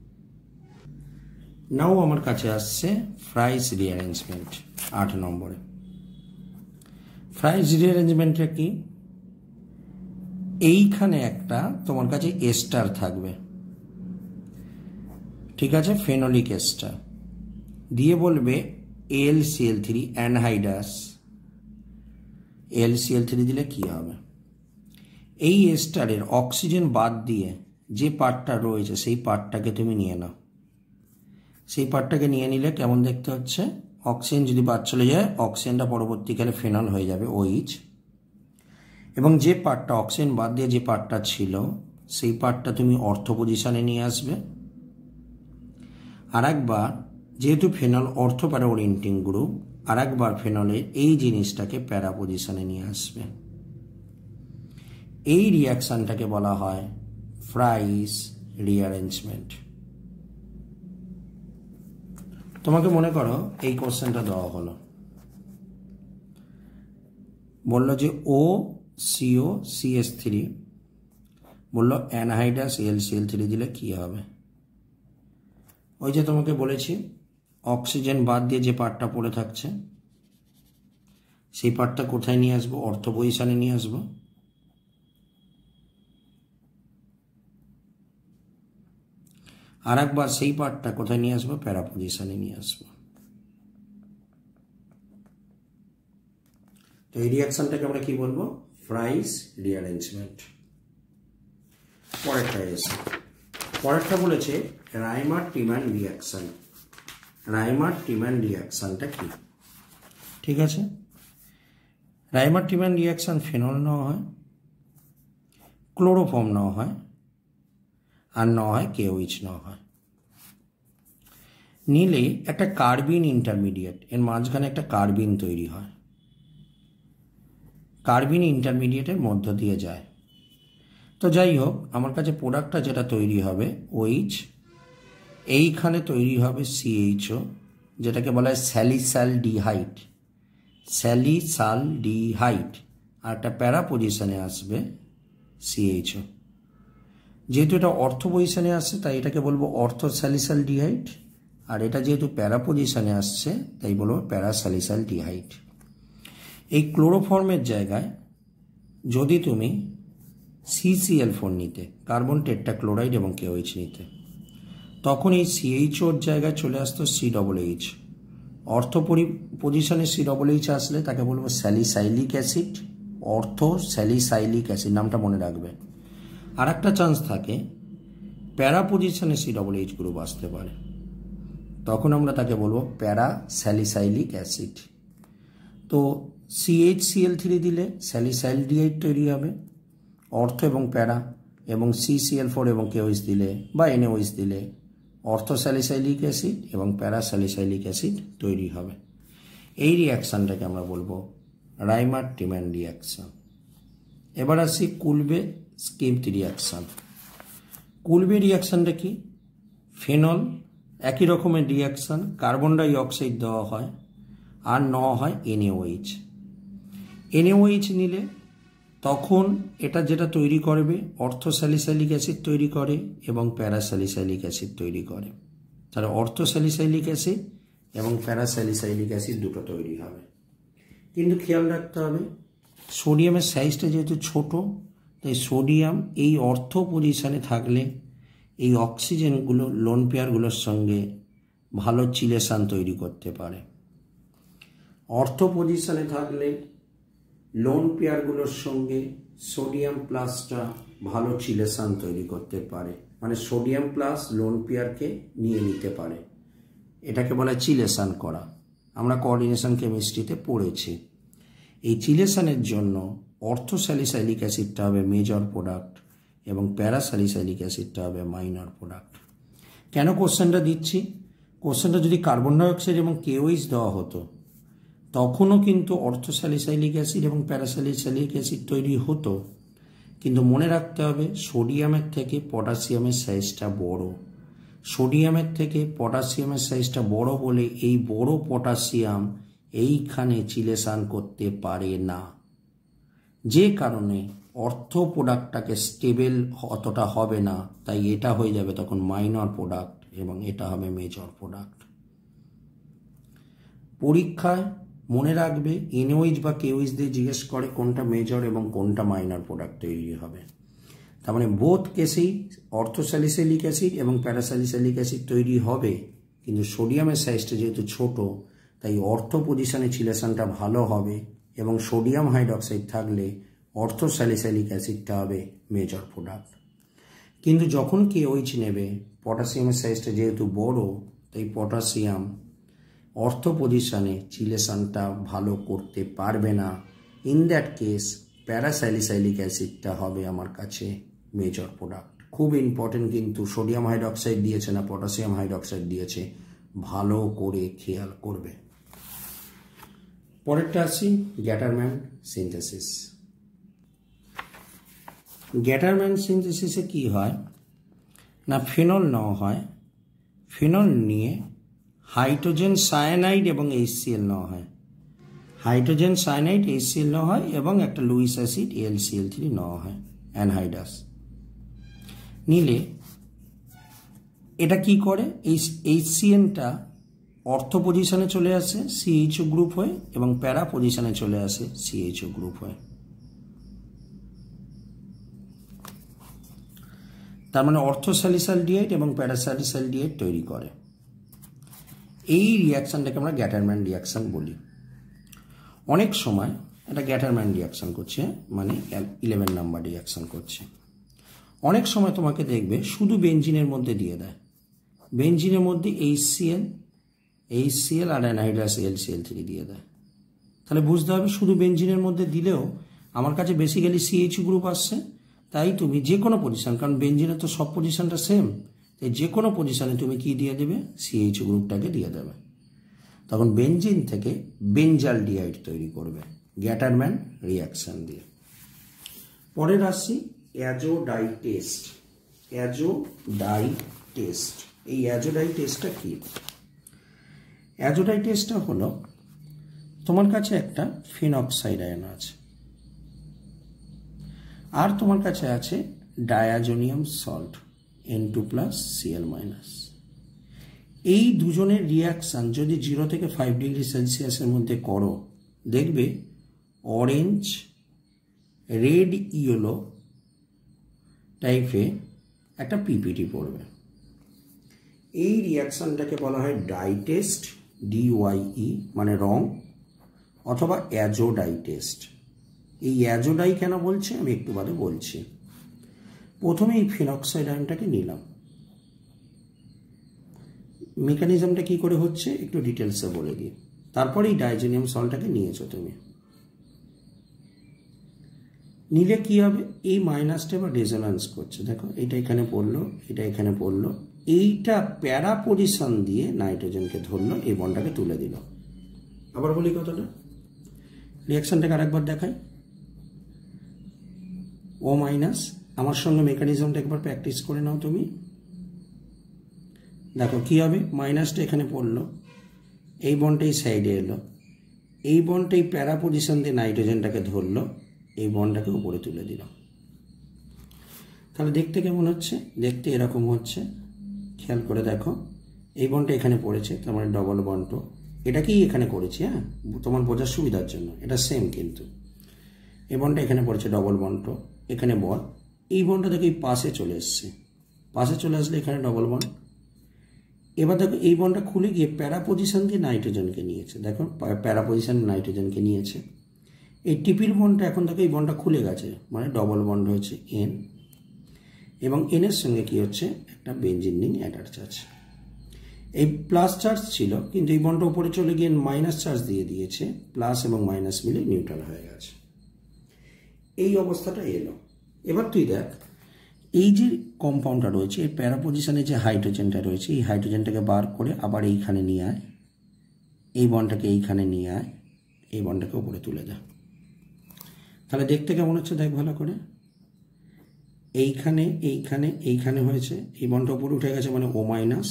নাও আমার কাছে আসছে ফ্রাইস রিঅ্যারেঞ্জমেন্ট আট নম্বরে। ফ্রাইস রিঅ্যারেঞ্জমেন্টটা কি, এইখানে একটা তোমার কাছে এস্টার থাকবে, ঠিক আছে, ফেনোলিক এস্টার, দিয়ে বলবে L CL three anhydrous, L CL three দিলে কি হবে, এই এস্টারের অক্সিজেন বাদ দিয়ে যে পার্টটা রয়েছে সেই পার্টটাকে তুমি নিয়ে নাও। সেই পার্টটাকে নিয়ে নিলে কেমন দেখতে হচ্ছে, অক্সিজেন যদি বাদ চলে যায়, অক্সিজেনটা পরবর্তীকালে ফেনল হয়ে যাবে ওইচ, এবং যে পার্টটা অক্সিজেন বাদ দিয়ে যে পার্টটা ছিল সেই পার্টটা তুমি অর্থ পজিশনে নিয়ে আসবে। আর একবার যেহেতু ফেনল অর্থ প্যারা ওরিয়েন্টিং গ্রুপ, আর একবার ফেনলের এই জিনিসটাকে প্যারা পজিশনে নিয়ে আসবে। এই রিয়াকশনটাকে বলা হয় ফ্রাইস রিঅ্যারেঞ্জমেন্ট। তোমাকে মনে করো এই কোশ্চেনটা দেওয়া হলো, বললো যে ও সিও সিএস থ্রি, বললো অ্যানহাইডাস এল সিএল থ্রি দিলে কি হবে। ওই যে তোমাকে বলেছি অক্সিজেন বাদ দিয়ে যে পার্টটা পড়ে থাকছে সেই পার্টটা কোথায় নিয়ে আসবো, অর্থ পজিশনে নিয়ে আসবো। আর একবার সেই পার্টটা কোথায় নিয়ে আসবো, প্যারা পজিশনে নিয়ে আসবো। তো এই রিয়াকশনটাকে আমরা কি বলবো, ফ্রাইস রিঅ্যারেঞ্জমেন্ট। পরেরটা এসে পরেরটা বলেছে রাইমার টিম্যান রিয়াকশন। রাইমার টিম্যান রিয়াকশনটা কি, ঠিক আছে, রাইমার টিম্যান রিয়াকশন ফেনল নেওয়া হয়, ক্লোরোফর্ম নেওয়া হয়, আর নেওয়া হয় কেওইচ নেওয়া হয়। নিলে একটা কার্বিন ইন্টারমিডিয়েট, এর মাঝখানে একটা কার্বিন তৈরি হয়, কার্বিন ইন্টারমিডিয়েটের মধ্য দিয়ে যায়। তো যাই হোক, আমার কাছে প্রোডাক্টটা যেটা তৈরি হবে ওইচ, এইখানে তৈরি হবে সিএইচও, যেটাকে বলা হয় স্যালিসাল ডিহাইড, স্যালিসাল ডিহাইড, আর একটা প্যারা পজিশনে আসবে সিএইচও। যেহেতু এটা অর্থ পজিশনে আসছে তাই এটাকে বলবো অর্থ স্যালিসাল ডিহাইড, আর এটা যেহেতু প্যারা পজিশনে আসছে তাই বলবো প্যারা স্যালিসাল ডিহাইড। এই ক্লোরোফর্মের জায়গায় যদি তুমি সি সি এল ফোর নিতে, কার্বন টেট্রাক্লোরাইড এবং কেওএইচ নিতে, তখন এই সিএইচওর জায়গায় চলে আসতো সি ডবল এইচ। অর্থ পজিশনে সি ডবল এইচ আসলে তাকে বলবো salicylic acid, ortho salicylic acid, নামটা মনে রাখবে। আর একটা চান্স থাকে প্যারা পজিশনে সি ডবল এইচ গ্রুপ আসতে পারে, তখন আমরা তাকে বলবো প্যারা স্যালিসাইলিক অ্যাসিড। তো সিএইচ সি এল থ্রি দিলে স্যালিসাইলডিহাইড তৈরি হবে অর্থ এবং প্যারা, এবং সি সি এল ফোর এবং কেওএইচ দিলে বা এনএওএইচ দিলে অর্থ স্যালিসাইলিক অ্যাসিড এবং প্যারা স্যালিসাইলিক অ্যাসিড তৈরি হবে। এই রিয়াকশানটাকে আমরা বলবো রাইমার টিম্যান রিয়াকশান। এবার আসি কুলবে স্কিমড রিয়াকশান। কুলবে রিয়াকশানটা কি? ফেনল একই রকমের রিয়াকশান, কার্বন ডাই অক্সাইড দেওয়া হয় আর নেওয়া হয় এনএওএইচ। এনএওএইচ নিলে তখন এটা যেটা তৈরি করবে অর্থ স্যালিসাইলিক অ্যাসিড তৈরি করে এবং প্যারাস্যালিসাইলিক অ্যাসিড তৈরি করে। তাহলে অর্থ স্যালিসাইলিক অ্যাসিড এবং প্যারাস্যালিসাইলিক অ্যাসিড দুটো তৈরি হবে। কিন্তু খেয়াল রাখতে হবে সোডিয়ামের সাইজটা যেহেতু ছোট, তাই সোডিয়াম এই অর্থ পজিশনে থাকলে এই অক্সিজেনগুলো লোন পেয়ারগুলোর সঙ্গে ভালো চিলেশান তৈরি করতে পারে। অর্থ পজিশনে থাকলে লোন পেয়ারগুলোর সঙ্গে সোডিয়াম প্লাসটা ভালো চিলেশান তৈরি করতে পারে, মানে সোডিয়াম প্লাস লোন পেয়ারকে নিয়ে নিতে পারে। এটাকে বলা চিলেশান করা, আমরা কোঅর্ডিনেশন কেমিস্ট্রিতে পড়েছি। এই চিলেশানের জন্য অর্থ স্যালিসাইলিক অ্যাসিডটা হবে মেজর প্রোডাক্ট এবং প্যারাস্যালিসাইলিক অ্যাসিডটা হবে মাইনর প্রোডাক্ট। কেন কোশ্চেনটা দিচ্ছি? কোশ্চেনটা যদি কার্বন ডাইঅক্সাইড এবং কেওএইচ দেওয়া হতো তখনও কিন্তু অর্থ স্যালিসাইলিক অ্যাসিড এবং প্যারাস্যালিসাইলিক অ্যাসিড তৈরি হতো, কিন্তু মনে রাখতে হবে সোডিয়ামের থেকে পটাশিয়ামের সাইজটা বড়। সোডিয়ামের থেকে পটাশিয়ামের সাইজটা বড় বলে এই বড় পটাশিয়াম এইখানে চিলেশান করতে পারে না, যে কারণে অর্থ প্রোডাক্টটাকে স্টেবল অতটা হবে না, তাই এটা হয়ে যাবে তখন মাইনর প্রোডাক্ট এবং এটা হবে মেজর প্রোডাক্ট। পরীক্ষায় মনে রাখবে এনওএইচ বা কেওএইচ দিয়ে জিজ্ঞেস করে কোনটা মেজর এবং কোনটা মাইনর প্রোডাক্ট তৈরি হবে। তার মানে বোথ কেসেই অর্থ স্যালিসাইলিক অ্যাসিড এবং প্যারাস্যালিসাইলিক অ্যাসিড তৈরি হবে, কিন্তু সোডিয়ামের সাইজটা যেহেতু ছোট তাই অর্থ পজিশনে চিলেশানটা ভালো হবে এবং সোডিয়াম হাইড্রক্সাইড থাকলে অর্থ স্যালিসাইলিক অ্যাসিডটা হবে মেজর প্রোডাক্ট। কিন্তু যখন কেওএইচ নেবে পটাশিয়ামের সাইজটা যেহেতু বড় তাই পটাশিয়াম অর্থ পজিশনে চিলেশানটা ভালো করতে পারবে না। ইন দ্যাট কেস প্যারাস্যালিসাইলিক অ্যাসিডটা হবে আমার কাছে মেজর প্রোডাক্ট। খুব ইম্পর্টেন্ট, কিন্তু সোডিয়াম হাইড্রক্সাইড দিয়েছে না পটাশিয়াম হাইড্রক্সাইড দিয়েছে, ভালো করে খেয়াল করবে। পরেরটা আসি গ্যাটারম্যান সিনথেসিস। গ্যাটারম্যান সিনথেসিসে কি হয় না, ফেনল নেওয়া হয়, ফেনল নিয়ে হাইড্রোজেন সায়ানাইড এবং এইচসিএল নেওয়া হয়, হাইড্রোজেন সায়ানাইড এইচসিএল নেওয়া হয় এবং একটা লুইস অ্যাসিড এলসিএল থ্রি নেওয়া হয় অ্যানহাইডাস। নিলে এটা কি করে, এই এইচসিএনটা অর্থ পজিশনে চলে আসে সিএইচও গ্রুপ হয়ে এবং প্যারা পজিশনে চলে আসে সিএইচও গ্রুপ হয়ে। তার মানে অর্থ স্যালিসাইলডিহাইড এবং প্যারাস্যালিসাইলডিহাইড তৈরি করে। এই রিয়াকশানটাকে আমরা গ্যাটারম্যান রিয়াকশান বলি। অনেক সময় এটা গ্যাটারম্যান রিয়াকশান করছে, মানে ইলেভেন নাম্বার রিয়াকশান করছে। অনেক সময় তোমাকে দেখবে শুধু বেঞ্জিনের মধ্যে দিয়ে দেয়, বেঞ্জিনের মধ্যে এইচসিএল এইচসিএল আর অ্যানহাইড্রাস এলসিএল থ্রি দিয়ে দেয়। তাহলে বুঝতে হবে শুধু বেঞ্জিনের মধ্যে দিলেও আমার কাছে বেসিক্যালি সিএইচ গ্রুপ আসছে, তাই তুমি যে কোনো পজিশন, কারণ বেঞ্জিনের তো সব পজিশনটা সেম, তাই যে কোনো পজিশনে তুমি কি দিয়ে দেবে, সিএইচ গ্রুপটাকে দিয়ে দেবে। তখন বেঞ্জিন থেকে বেঞ্জালডিহাইড তৈরি করবে গ্যাটারম্যান রিয়াকশান দিয়ে। পরের আসছি অ্যাজোডাই টেস্ট। অ্যাজোডাই টেস্ট, এই অ্যাজোডাই টেস্টটা কি? অ্যাজোডাই টেস্টটা হলো তোমার কাছে একটা ফিনক্সাইড আয়ন আছে আর তোমার কাছে আছে diazonium salt N two plus CL minus. এই দুজনের রিয়াকশান যদি জিরো থেকে ফাইভ ডিগ্রি সেলসিয়াসের মধ্যে করো, দেখবে অরেঞ্জ রেড ইয়েলো টাইপে একটা পিপিটি পড়বে। এই রিয়াকশানটাকে বলা হয় ডাই টেস্ট, ডিওয়াইই মানে রং, অথবা অ্যাজোডাই টেস্ট। এই অ্যাজোডাই কেন বলছে আমি একটু বাদে বলছি। প্রথমে এই ফিনক্সাইড আয়নটাকে নিলাম, মেকানিজমটা কি করে হচ্ছে একটু ডিটেলসে বলে দিই। তারপরে এই ডাইজেনিয়াম সল্টটাকে নিয়েছো তুমি, নিলে কি হবে, এই মাইনাসটা এবার রেজোন্যান্স করছে। দেখো এটা এখানে পড়লো, এটা এখানে পড়লো, এইটা প্যারা পজিশন দিয়ে নাইট্রোজেনকে ধরলো, এই বন্ডটাকে তুলে দিল। আবার বলি কথাটা, রিয়াকশনটাকে আরেকবার দেখাই। ও মাইনাস, আমার সঙ্গে মেকানিজমটা একবার প্র্যাকটিস করে নাও তুমি। দেখো কি হবে, মাইনাসটা এখানে পড়লো, এই বন্ডটা এই সাইডে এলো, এই বন্ডটা এই প্যারা পজিশন দিয়ে নাইট্রোজেনটাকে ধরলো, এই বন্ডটাকে উপরে তুলে দিল। তাহলে দেখতে কেমন হচ্ছে, দেখতে এরকম হচ্ছে। খেয়াল করে দেখো, এই বন্ডটা এখানে পড়েছে, তার মানে ডবল বন্ড। এটাকেই এখানে করেছি, হ্যাঁ তোমার বোঝার সুবিধার জন্য, এটা সেম কিন্তু। এই বন্ডটা এখানে পড়েছে ডবল বন্ড, এখানে বল, এই বন্ডটা দেখো এই পাশে চলে এসছে, পাশে চলে আসলে এখানে ডবল বন্ড। এবার দেখো এই বন্ডটা খুলে গিয়ে প্যারা পজিশন দিয়ে নাইট্রোজেনকে নিয়েছে, দেখো প্যারা পজিশন নাইট্রোজেনকে নিয়েছে। এই ট্রিপল বন্ডটা এখন দেখো এই বন্ডটা খুলে গেছে, মানে ডবল বন্ড হয়েছে এন, এবং এনের সঙ্গে কি হচ্ছে একটা বেঞ্জিন রিং অ্যাটাচ আছে। এই প্লাস চার্জ ছিল, কিন্তু এই বন্ডটা উপরে চলে গিয়ে মাইনাস চার্জ দিয়ে দিয়েছে, প্লাস এবং মাইনাস মিলে নিউট্রাল হয়ে গেছে। এই অবস্থাটা এলো। এবার তুই দেখ, এই যে কম্পাউন্ডটা রয়েছে, এই প্যারা পজিশনে যে হাইড্রোজেনটা রয়েছে, এই হাইড্রোজেনটাকে বার করে আবার এইখানে নিয়ে আয়, এই বন্ডটাকে এইখানে নিয়ে আয়, এই বন্ডটাকে উপরে তুলে দেয়। তাহলে দেখতে কেমন হচ্ছে দেখ ভালো করে, এইখানে এইখানে এইখানে হয়েছে, এই বন্ডটা উপরে উঠে গেছে, মানে ও মাইনাস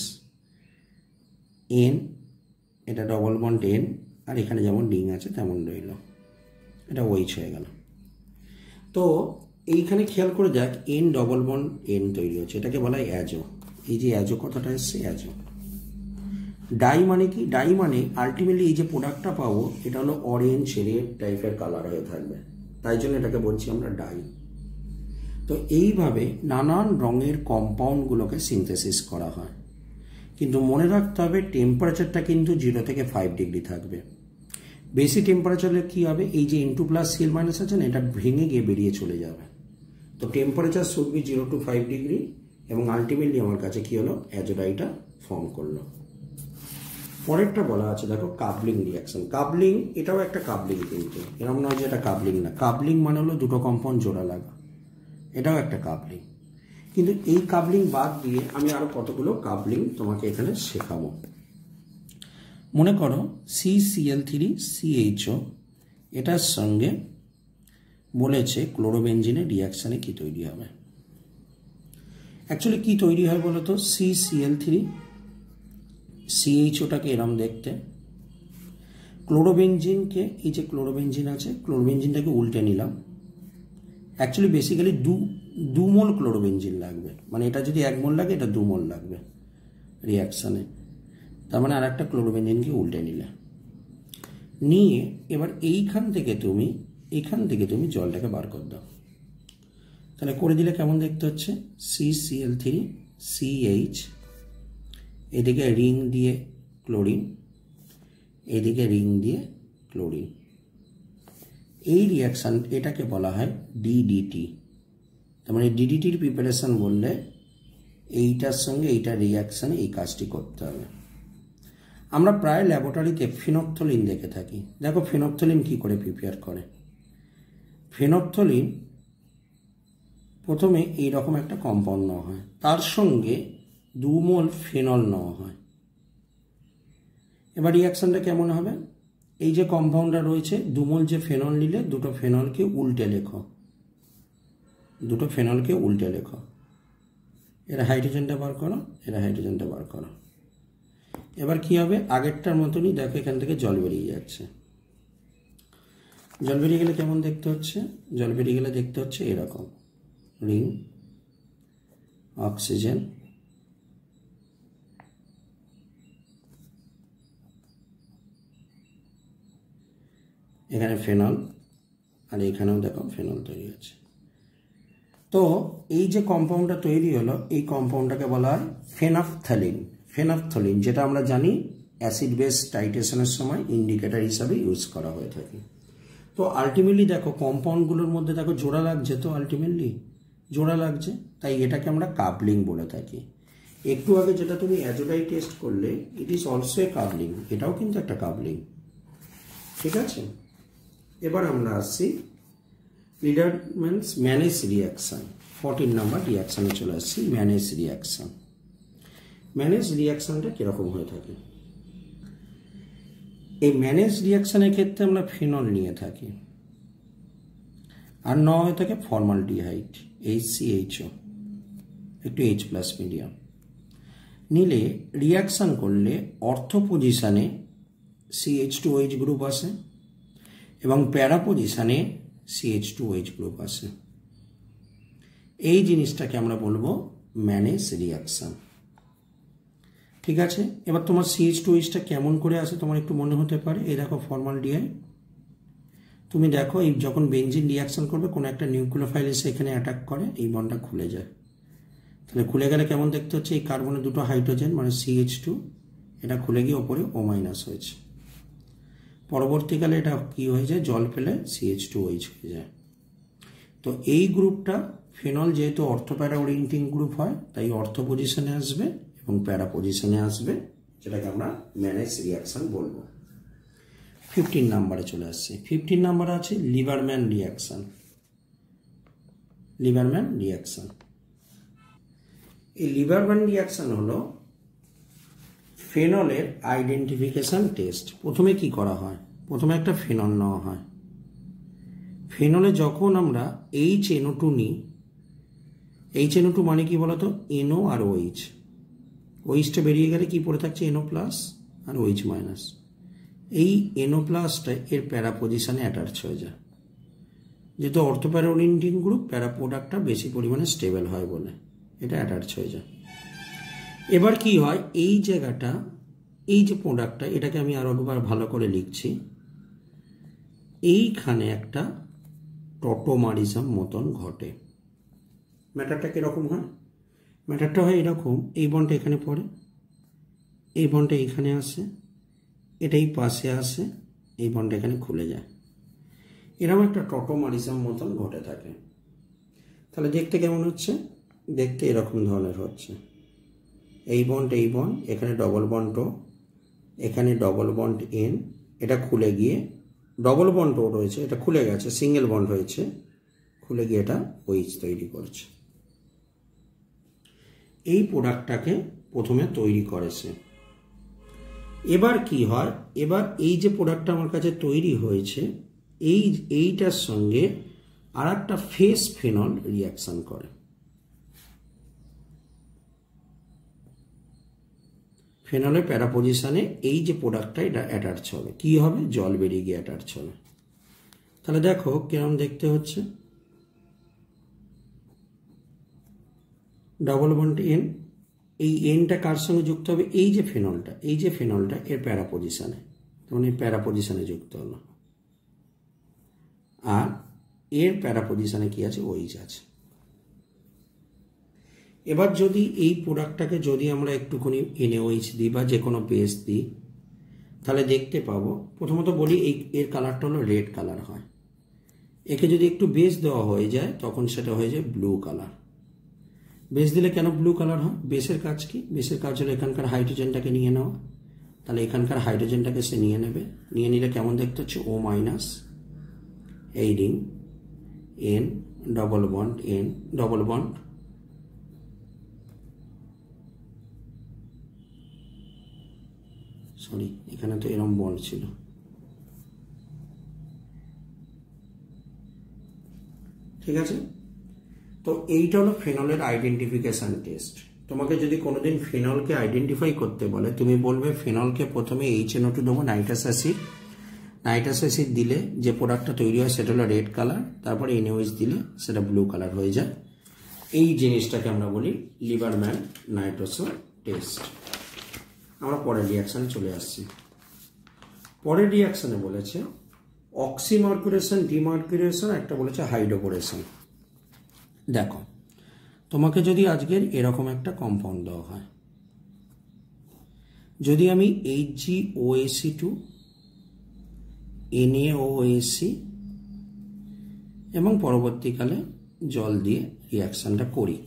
এন, এটা ডবল বন্ড এন, আর এখানে যেমন রিং আছে তেমন রইল, এটা ওইচ হয়ে গেল। তো এইখানে খেয়াল করে দেখ, এন ডবল বন্ড এন তৈরি হচ্ছে, এটাকে বলা হয় অ্যাজো। এই যে অ্যাজো কথাটা এসছে, অ্যাজো। ডাই মানে কি, ডাই মানে আলটিমেটলি এই যে প্রোডাক্টটা পাবো এটা হলো অরেঞ্জ রেড টাইপের কালার হয়ে থাকবে, তাই জন্য এটাকে বলছি আমরা ডাই। তো এইভাবে নানান রঙের কম্পাউন্ডগুলোকে সিনথেসিস করা হয়, কিন্তু মনে রাখতে হবে টেম্পারেচারটা কিন্তু জিরো থেকে ফাইভ ডিগ্রি থাকবে। বেশি টেম্পারেচারে কি হবে, এই যে ইনটু প্লাস সিএল মাইনাস আছে না, এটা ভেঙে গিয়ে বেরিয়ে চলে যাবে। তো temperature should be zero to five degree, এবং আলটিমেটলি আমার কাছে কি হলো, অ্যাজোডাইটা ফর্ম করলো। পরেরটা বলা আছে দেখো, কাবলিং রিয়াকশন। কাবলিং এটাও একটা কাবলিং, কিন্তু এরকম নয় যে এটা কাবলিং না। কাবলিং মানে হলো দুটো কম্পাউন্ড জোড়া লাগা, এটাও একটা কাবলিং। কিন্তু এই কাবলিং বাদ দিয়ে আমি আরো কতগুলো কাবলিং তোমাকে এখানে শেখাবো। মনে করো C C L three C H O, এটার সঙ্গে বলেছে ক্লোরোবেনজিনের রিয়াকশানে কি তৈরি হবে। অ্যাকচুয়ালি কি তৈরি হয় বলতো, C C L three C H ওটাকে এরম দেখতে, ক্লোরোবেনজিনকে, এই যে ক্লোরোবেনজিন আছে, ক্লোরোবেনজিনটাকে উল্টে নিলাম। অ্যাকচুয়ালি বেসিক্যালি দু দু মোল ক্লোরোবেনজিন লাগবে, মানে এটা যদি এক মোল লাগে এটা দু মোল লাগবে রিয়াকশানে। তার মানে আর একটা ক্লোরোবেনজিনকে উল্টে নিলে, নিয়ে এবার এইখান থেকে তুমি এইখান থেকে তুমি জলটাকে বার করে দাও। তাহলে করে দিলে কেমন দেখতে হচ্ছে, C C L three C H, এদিকে রিং দিয়ে ক্লোরিন, এদিকে রিং দিয়ে ক্লোরিন। এই রিয়াকশান এটাকে বলা হয় ডিডিটি। তার মানে ডিডিটির প্রিপারেশন বললে এইটার সঙ্গে এইটা রিয়াকশানে এই কাজটি করতে হবে। আমরা প্রায় ল্যাবরেটরিতে ফিনপ্থলিন দেখে থাকি। দেখো ফিনপ্থলিন কি করে প্রিপেয়ার করে। ফিনপ্থলিন প্রথমে এইরকম একটা কম্পাউন্ড নেওয়া হয়, তার সঙ্গে দু মোল ফেনল নেওয়া হয়। এবার রিয়াকশানটা কেমন হবে, এই যে কম্পাউন্ডটা রয়েছে, দু মোল যে ফেনল নিলে দুটো ফেনলকে উল্টে লেখো, দুটো ফেনলকে উল্টে লেখো। এরা হাইড্রোজেনটা বার করো, এরা হাইড্রোজেনটা বার করো। এবার কি হবে, আগেরটার মতনই দেখো এখান থেকে জল বেরিয়ে যাচ্ছে। জল বেরিয়ে গেলে কেমন দেখতে হচ্ছে, জল বেরিয়ে গেলে দেখতে হচ্ছে এরকম, রিং, অক্সিজেন, এখানে ফেনল, আর এখানেও দেখো ফেনল তৈরি হচ্ছে। তো এই যে কম্পাউন্ডটা তৈরি হলো এই কম্পাউন্ডটাকে বলা হয় ফেনাফথ্যালিন। ফেনাফথ্যালিন যেটা আমরা জানি অ্যাসিড বেস টাইট্রেশনের সময় ইন্ডিকেটর হিসাবে ইউজ করা হয়ে থাকে। তো আলটিমেটলি দেখো কম্পাউন্ডগুলোর মধ্যে দেখো জোড়া লাগছে, তো আলটিমেটলি জোড়া লাগছে, তাই এটাকে আমরা কাপলিং বলে থাকি। একটু আগে যেটা তুমি অ্যাজোডাই টেস্ট করলে it is also a coupling, এটাও কিন্তু একটা কাপলিং, ঠিক আছে। এবার আমরা আসছি Lederer Manasse reaction, fourteen number রিয়াকশানে চলে আসছি। ম্যানেজ রিয়াকশান, ম্যানেজ রিয়াকশানটা কীরকম হয়ে থাকে? এই ম্যানেজ রিয়াকশানের ক্ষেত্রে আমরা ফিনল নিয়ে থাকি, আর নেওয়া হয়ে থাকে ফর্মালডিহাইড এইচ সি এইচও, একটু এইচ প্লাস মিডিয়াম নিলে রিয়াকশান করলে অর্থ পজিশানে C H two H group আসে এবং প্যারা পজিশানে C H two H group আসে। এই জিনিসটাকে আমরা বলবো ম্যানেজ রিয়াকশান, ঠিক আছে। এবার তোমার সি এইচ টু এইচটা কেমন করে আসে তোমার একটু মনে হতে পারে। এই দেখো ফর্মালডিহাইড, তুমি দেখো এই যখন বেঞ্জিন রিয়াকশান করবে কোনো একটা নিউক্লিওফাইল এসে এখানে অ্যাটাক করে, এই বন্ডটা খুলে যায়। তাহলে খুলে গেলে কেমন দেখতে হচ্ছে? এই কার্বনে দুটো হাইড্রোজেন মানে সি এইচ টু, এটা খুলে গিয়ে ওপরে ও মাইনাস হয়েছে। পরবর্তীকালে এটা কি হয়ে যায়? জল ফেলে সি এইচ টু এইচ হয়ে যায়। তো এই গ্রুপটা ফেনল যেহেতু অর্থ প্যারা ওরিয়েন্টিং গ্রুপ হয় তাই অর্থ পজিশনে আসবে এবং প্যারা পজিশনে আসবে, যেটাকে আমরা ম্যানেজ রিয়াকশান বলবো। ফিফটিন নাম্বারে চলে আসছে। ফিফটিন নাম্বারে আছে লিবারম্যান রিয়াকশান। লিবারম্যান রিয়াকশান, এই লিবারম্যান রিয়াকশান হলো ফেনলের আইডেন্টিফিকেশন টেস্ট। প্রথমে কি করা হয়? প্রথমে একটা ফেনল নেওয়া হয়। ফেনলে যখন আমরা এইচ এনও টু নিই, এইচ এনও টু মানে কি বলতো? এনও আর ওইচ, ওইচটা বেরিয়ে গেলে কি পড়ে থাকছে? এনও প্লাস আর ওইচ মাইনাস। এই এনও প্লাসটা এর প্যারা পজিশনে অ্যাটাচ হয়ে যায়, যেহেতু অর্থোপ্যারা ওরিয়েন্টিং গ্রুপ প্যারা প্রোডাক্টটা বেশি পরিমাণে স্টেবল হয় বলে এটা অ্যাটাচ হয়ে যায়। এবার কি হয়? এই জায়গাটা, এই যে প্রোডাক্টটা, এটাকে আমি আরো একবার ভালো করে লিখছি। এইখানে একটা টটোমারিজম মতন ঘটে। ম্যাটারটা কিরকম হয়? ম্যাটারটা হয় এরকম, এই বন্ডটা এখানে পড়ে, এই বন্ডটা এখানে আসে, এটাই পাশে আসে, এই বন্ডটা এখানে খুলে যায়। এরকম একটা টটোমারিজম মতন ঘটে থাকে। তাহলে দেখতে কেমন হচ্ছে? দেখতে এরকম ধরনের হচ্ছে। এই বন্ড এই বন্ড, এখানে ডবল বন্ড ও, এখানে ডবল বন্ড এন, এটা খুলে গিয়ে ডবল বন্ড ও রয়েছে, এটা খুলে গেছে, সিঙ্গেল বন্ড হয়েছে, খুলে গিয়ে এটা ওইচ তৈরি করছে। এই প্রোডাক্টটাকে প্রথমে তৈরি করেছে। এবার কি হয়? এবার এই যে প্রোডাক্টটা আমার কাছে তৈরি হয়েছে, এই এইটার সঙ্গে আর একটা ফেস ফেনল রিয়াকশন করে। ফেনলের প্যারা পজিশনে এই যে প্রোডাক্টটা এটা অ্যাটাচ হবে, কি হবে? জল বেরিয়ে গিয়ে অ্যাটাচ হবে। তাহলে দেখো কিরকম দেখতে হচ্ছে। ডবল বন্ড এন, এই এনটা কার সঙ্গে যুক্ত হবে? এই যে ফেনলটা, এই যে ফেনলটা এর প্যারা পজিশনে, তখন এই প্যারা পজিশনে যুক্ত হলো। আর এর প্যারা পজিশনে কি আছে? ওইচ আছে। এবার যদি এই প্রোডাক্টটাকে যদি আমরা একটুখানি এনএইচ দিই বা যে কোনো বেস দিই, তাহলে দেখতে পাবো, প্রথমত বলি এই এর কালারটা হলো রেড কালার হয়। একে যদি একটু বেস দেওয়া হয়ে যায় তখন সেটা হয়ে যায় ব্লু কালার। বেস দিলে কেন ব্লু কালার হয়? বেসের কাজ কি? বেসের কাজ হলো এখানকার হাইড্রোজেনটাকে নিয়ে নেওয়া। তাহলে এখানকার হাইড্রোজেনটাকে সে নিয়ে নেবে, নিয়ে নিলে কেমন দেখতে হচ্ছে? ও মাইনাস, এই ring, N, double bond N, double bond, sorry এখানে তো এরম বন্ড ছিল, ঠিক আছে। তো এইটা হলো ফেনলের আইডেন্টিফিকেশন টেস্ট। তোমাকে যদি কোনোদিন ফেনলকে আইডেন্টিফাই করতে বলে, তুমি বলবে ফেনলকে প্রথমে এইচ এন ও টু দেবো, নাইট্রাস অ্যাসিড, নাইট্রাস অ্যাসিড দিলে যে প্রোডাক্টটা তৈরি হয় সেটা হলো রেড কালার, তারপরে এনওএইচ দিলে সেটা ব্লু কালার হয়ে যায়। এই জিনিসটাকে আমরা বলি লিবারম্যান নাইট্রোসো টেস্ট। আমরা পরের রিয়াকশানে চলে আসছি। পরের রিয়াকশানে বলেছে অক্সিমার্কুরেশন, ডিমার্কুরেশন, একটা বলেছে হাইড্রোবোরেশন। দেখো তোমাকে যদি আজকের এরকম একটা কম্পাউন্ড দেওয়া হয়, যদি আমি H G O A C two, N A O A C এবং পরবর্তীকালে জল দিয়ে রিয়াকশানটা করি,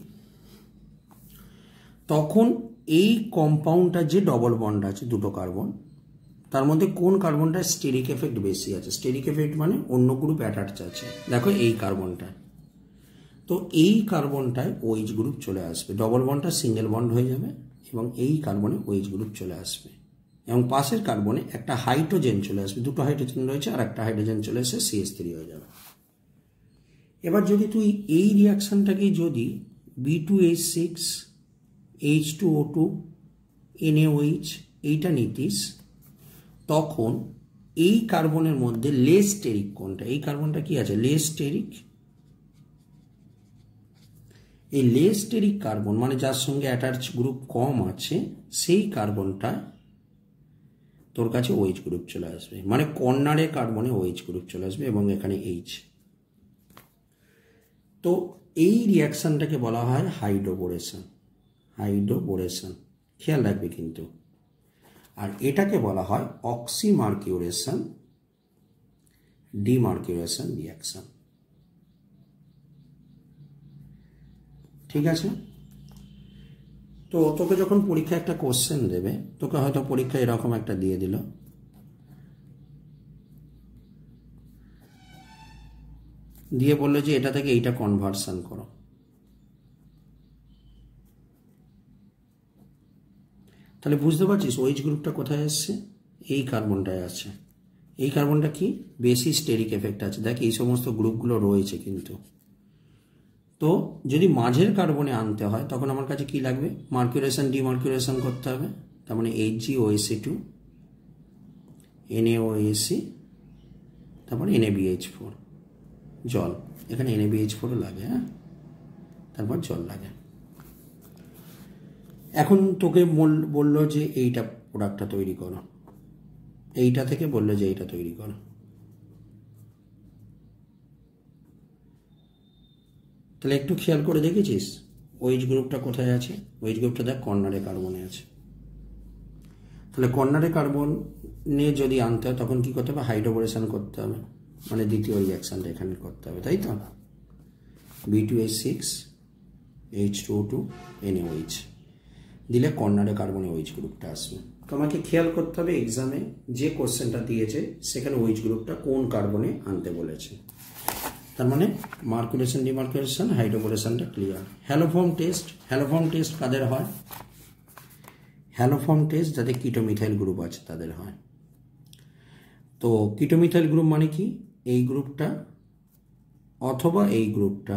তখন এই কম্পাউন্ডটার যে ডবল বন্ড আছে দুটো কার্বন, তার মধ্যে কোন কার্বনটার স্টেরিক এফেক্ট বেশি আছে? স্টেরিক এফেক্ট মানে অন্য গ্রুপ অ্যাটাচ আছে। দেখো এই কার্বনটা, তো এই কার্বনটায় ওএইচ গ্রুপ চলে আসবে, ডবল বন্ডটা সিঙ্গেল বন্ড হয়ে যাবে এবং এই কার্বনে ওএইচ গ্রুপ চলে আসবে এবং পাশের কার্বনে একটা হাইড্রোজেন চলে আসবে, দুটো হাইড্রোজেন রয়েছে আর একটা হাইড্রোজেন চলে এসে সি এইচ থ্রি হয়ে যাবে। এবার যদি তুই এই রিয়াকশানটাকে যদি B two H six, H two O two, N A O H এইটা নিতিস, তখন এই কার্বনের মধ্যে লেস স্টেরিক কোনটা? এই কার্বনটা কি আছে? Less steric. এই লেস স্টেরিক কার্বন মানে যার সঙ্গে অ্যাটাচ গ্রুপ কম আছে, সেই কার্বনটা তোর কাছে ওএইচ গ্রুপ চলে আসবে, মানে কর্নারে কার্বনে ওএইচ গ্রুপ চলে আসবে এবং এখানে এইচ। তো এই রিয়াকশানটাকে বলা হয় হাইড্রোবোরেশন। হাইড্রোবোরেশন খেয়াল রাখবে কিন্তু। আর এটাকে বলা হয় অক্সিমার্কিউরেশন, ডিমার্কিউরেশন রিয়াকশন। ঠিক আছে? তো তোকে যখন পরীক্ষা একটা কোশ্চেন দেবে, তোকে হয়তো পরীক্ষা এরকম একটা দিয়ে দিল, দিয়ে বললো যে এটা থেকে এইটা কনভার্সন করো। তাহলে বুঝতে পারছিস ওএইচ গ্রুপটা কোথায় আসছে? এই কার্বনটায় আছে। এই কার্বনটা কি বেশি স্টেরিক এফেক্ট আছে, দেখ এই সমস্ত গ্রুপগুলো রয়েছে কিন্তু। তো যদি মাঝের কার্বনে আনতে হয় তখন আমার কাছে কি লাগবে? মার্কিউরেশন, ডিমার্কিউরেশন করতে হবে। তার মানে H G O A C two, N A O A C, তারপরে N A B H four, জল। এখানে এন এ বি এইচ ফোরও লাগে, হ্যাঁ, তারপর জল লাগে। এখন তোকে বললো যে এইটা প্রোডাক্টটা তৈরি করো, এইটা থেকে বললো যে এইটা তৈরি করো। তাহলে একটু খেয়াল করে দেখেছিস ওএইচ গ্রুপটা কোথায় আছে? ওএইচ গ্রুপটা দেখ কর্নারে কার্বনে আছে। তাহলে কর্নারে কার্বনে যদি আনতে হয় তখন কি করতে হবে? হাইড্রোবোরেশন করতে হবে, মানে দ্বিতীয় রিয়াকশানটা এখানে করতে হবে, তাই তো? B two H six, H two O two, N A O H দিলে কর্নারে কার্বনে ওএইচ গ্রুপটা আসবে। তোমাকে খেয়াল করতে হবে এক্সামে যে কোশ্চেনটা দিয়েছে সেখানে ওএইচ গ্রুপটা কোন কার্বনে আনতে বলেছে। তার মানে মার্কুরেশন, ডিমার্কুরেশন, হাইড্রোবোরেশনটা clear. Haloform test, haloform test কাদের হয়? হ্যালোফর্ম টেস্ট যাদের কিটোমিথাইল গ্রুপ আছে তাদের হয়। তো কিটোমিথাইল গ্রুপ মানে কি? এই গ্রুপটা অথবা এই গ্রুপটা,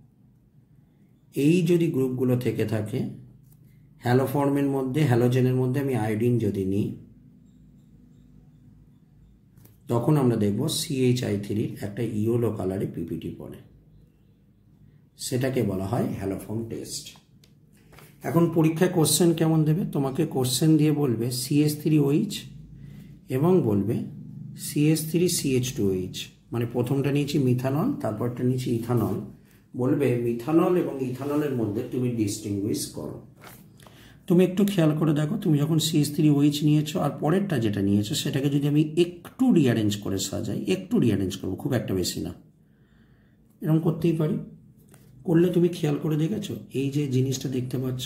এই যদি গ্রুপগুলো থেকে থাকে, হ্যালোফর্মের মধ্যে, হ্যালোজেনের মধ্যে আমি আয়োডিন যদি নিই, তখন আমরা দেখব সি এইচ আই থ্রির একটা ইয়েলো কালারে পিপিটি পড়ে, সেটাকে বলা হয় হ্যালোফর্ম টেস্ট। এখন পরীক্ষায় কোশ্চেন কেমন দেবে? তোমাকে কোশ্চেন দিয়ে বলবে C H three O H এবং বলবে C H three C H two O H, মানে প্রথমটা নিয়েছি মিথানল, তারপরটা নিয়েছি ইথানল, বলবে মিথানল এবং ইথানলের মধ্যে তুমি ডিস্টিংগুইশ করো। তুমি একটু খেয়াল করে দেখো, তুমি যখন C H three O H নিয়েছো আর পরেরটা যেটা নিয়েছো সেটাকে যদি আমি একটু রিঅ্যারেঞ্জ করে সাজাই, একটু রিঅ্যারেঞ্জ করবো, খুব একটা বেশি না, এরকম করতেই পারি। করলে তুমি খেয়াল করে দেখেছো এই যে জিনিসটা দেখতে পাচ্ছ,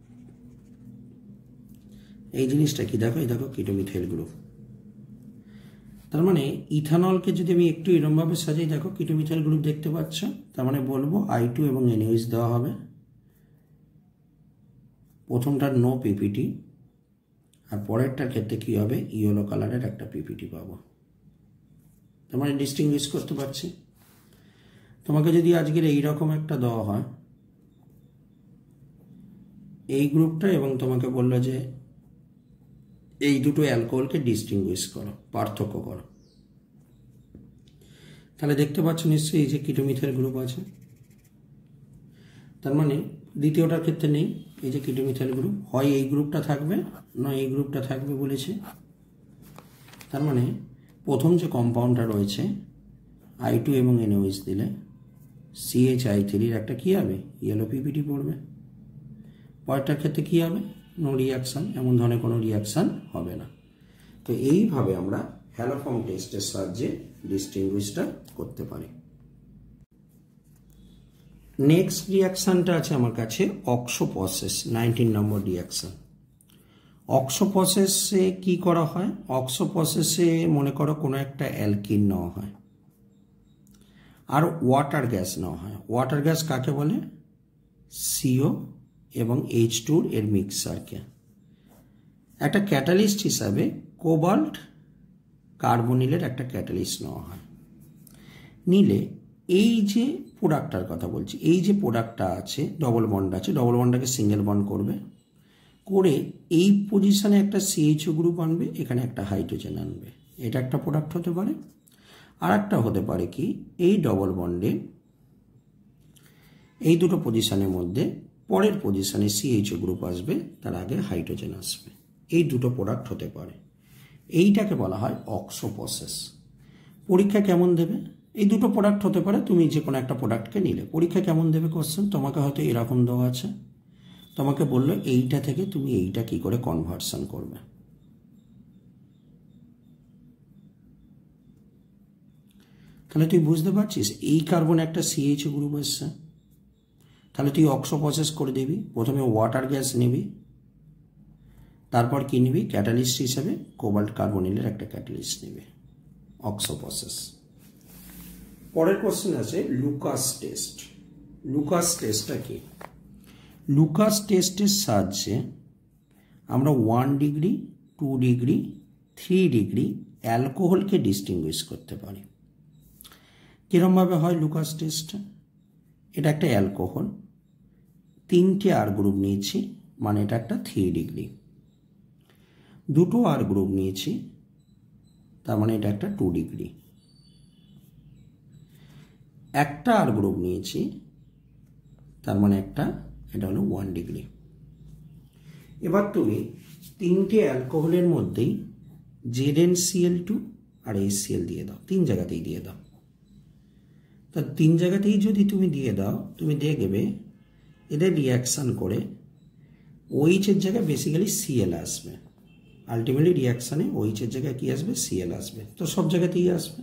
এই জিনিসটা কি? দেখো, এই দেখো কিটোমিথাইল গ্রুপ। তার মানে ইথানলকে যদি আমি একটু এরমভাবে সাজাই, দেখো কিটোমিথাইল গ্রুপ দেখতে পাচ্ছ। তার মানে বলবো আই টু এবং এনএইচ দেওয়া হবে। প্রথমটার নো পিপিটি আর পরেরটার ক্ষেত্রে কি হবে? ইয়েলো কালারের একটা পিপিটি পাবো। তার মানে ডিস্টিংগুইশ করতে পারছি। তোমাকে যদি আজকের এইরকম একটা দেওয়া হয়, এই গ্রুপটা, এবং তোমাকে বললো যে এই দুটো অ্যালকোহলকে ডিস্টিংগুইশ করো, পার্থক্য করো, তাহলে দেখতে পাচ্ছ নিশ্চয়ই এই যে কিটোমিথাইল গ্রুপ আছে। তার মানে দ্বিতীয়টার ক্ষেত্রে নেই, এই যে কিটোমিথাইল গ্রুপ, হয় এই গ্রুপটা থাকবে নয় এই গ্রুপটা থাকবে বলেছে। তার মানে প্রথম যে কম্পাউন্ডটা রয়েছে আই টু এবং এনওএইচ দিলে সিএইচ আই থ্রির একটা কী হবে ইয়েলো পিপিটি পড়বে। পরেরটার ক্ষেত্রে কী হবে নো রিয়াকশান, এমন ধরনের কোনো রিয়াকশান হবে না। তো এইভাবে আমরা হ্যালোফর্ম টেস্টের সাহায্যে ডিস্টিংগুইশটা করতে পারি। নেক্সট রিয়াকশানটা আছে আমার কাছে oxo process, nineteen number reaction. Oxo প্রসেসে কী করা হয়, অক্সো প্রসেসে মনে করো কোনো একটা অ্যালকিন নেওয়া হয় আর ওয়াটার গ্যাস নেওয়া হয়। ওয়াটার গ্যাস কাকে বলে, সিও এবং এইচ টুর এর মিক্সারকে। একটা ক্যাটালিস্ট হিসাবে কোবাল্ট কার্বনিলের একটা ক্যাটালিস্ট নেওয়া হয়। নিলে এই যে প্রোডাক্টটার কথা বলছি, এই যে প্রোডাক্টটা আছে ডবল বন্ড আছে, ডবল বন্ডটাকে সিঙ্গেল বন্ড করবে, করে এই পজিশনে একটা সিএইচও গ্রুপ আনবে, এখানে একটা হাইড্রোজেন আনবে। এটা একটা প্রোডাক্ট হতে পারে। আর একটা হতে পারে কি, এই ডবল বন্ডে এই দুটো পজিশনের মধ্যে পরের পজিশনে সিএইচও গ্রুপ আসবে, তার আগে হাইড্রোজেন আসবে। এই দুটো প্রোডাক্ট হতে পারে। এইটাকে বলা হয় অক্সো প্রসেস। পরীক্ষা কেমন দেবে, এই দুটো প্রোডাক্ট হতে পারে, তুমি যে কোনো একটা প্রোডাক্টকে নিলে পরীক্ষা কেমন দেবে কোশ্চেন, তোমাকে হয়তো এরকম দেওয়া আছে, তোমাকে বললো এইটা থেকে তুমি এইটা কি করে কনভার্সন করবে। তাহলে তুই বুঝতে পারছিস এই কার্বন একটা সিএইচও গ্রুপ এসছে, তাহলে তুই অক্সো প্রসেস করে দিবি। প্রথমে ওয়াটার গ্যাস নিবি, তারপর কি নিবি, ক্যাটালিস্ট হিসেবে কোবাল্ট কার্বনিলের একটা ক্যাটালিস্ট নিবি, অক্সো প্রসেস। পরের কোশ্চেন আছে লুকাস টেস্ট। লুকাস টেস্টটা কি, লুকাস টেস্টের সাহায্যে আমরা one degree two degree three degree অ্যালকোহলকে ডিস্টিংগুইশ করতে পারি। কীরমভাবে হয় লুকাস টেস্ট, এটা একটা অ্যালকোহল, তিনটে আর গ্রুপ নিয়েছি, মানে এটা একটা থ্রি ডিগ্রি। দুটো আর গ্রুপ নিয়েছি, তার মানে এটা একটা টু ডিগ্রি। একটা আর গ্রুপ নিয়েছি, তার মানে একটা, এটা হলো ওয়ান ডিগ্রি। এবার তুমি তিনটে অ্যালকোহলের মধ্যেই Z N C L two আর এইচ সি এল দিয়ে দাও, তিন জায়গাতেই দিয়ে দাও। তা তিন জায়গাতেই যদি তুমি দিয়ে দাও, তুমি দেখবে এদের রিয়াকশান করে ওইচের জায়গায় বেসিক্যালি সিএল আসবে। আলটিমেটলি রিয়াকশানে ওইচের জায়গায় কি আসবে, সিএল আসবে। তো সব জায়গাতেই আসবে,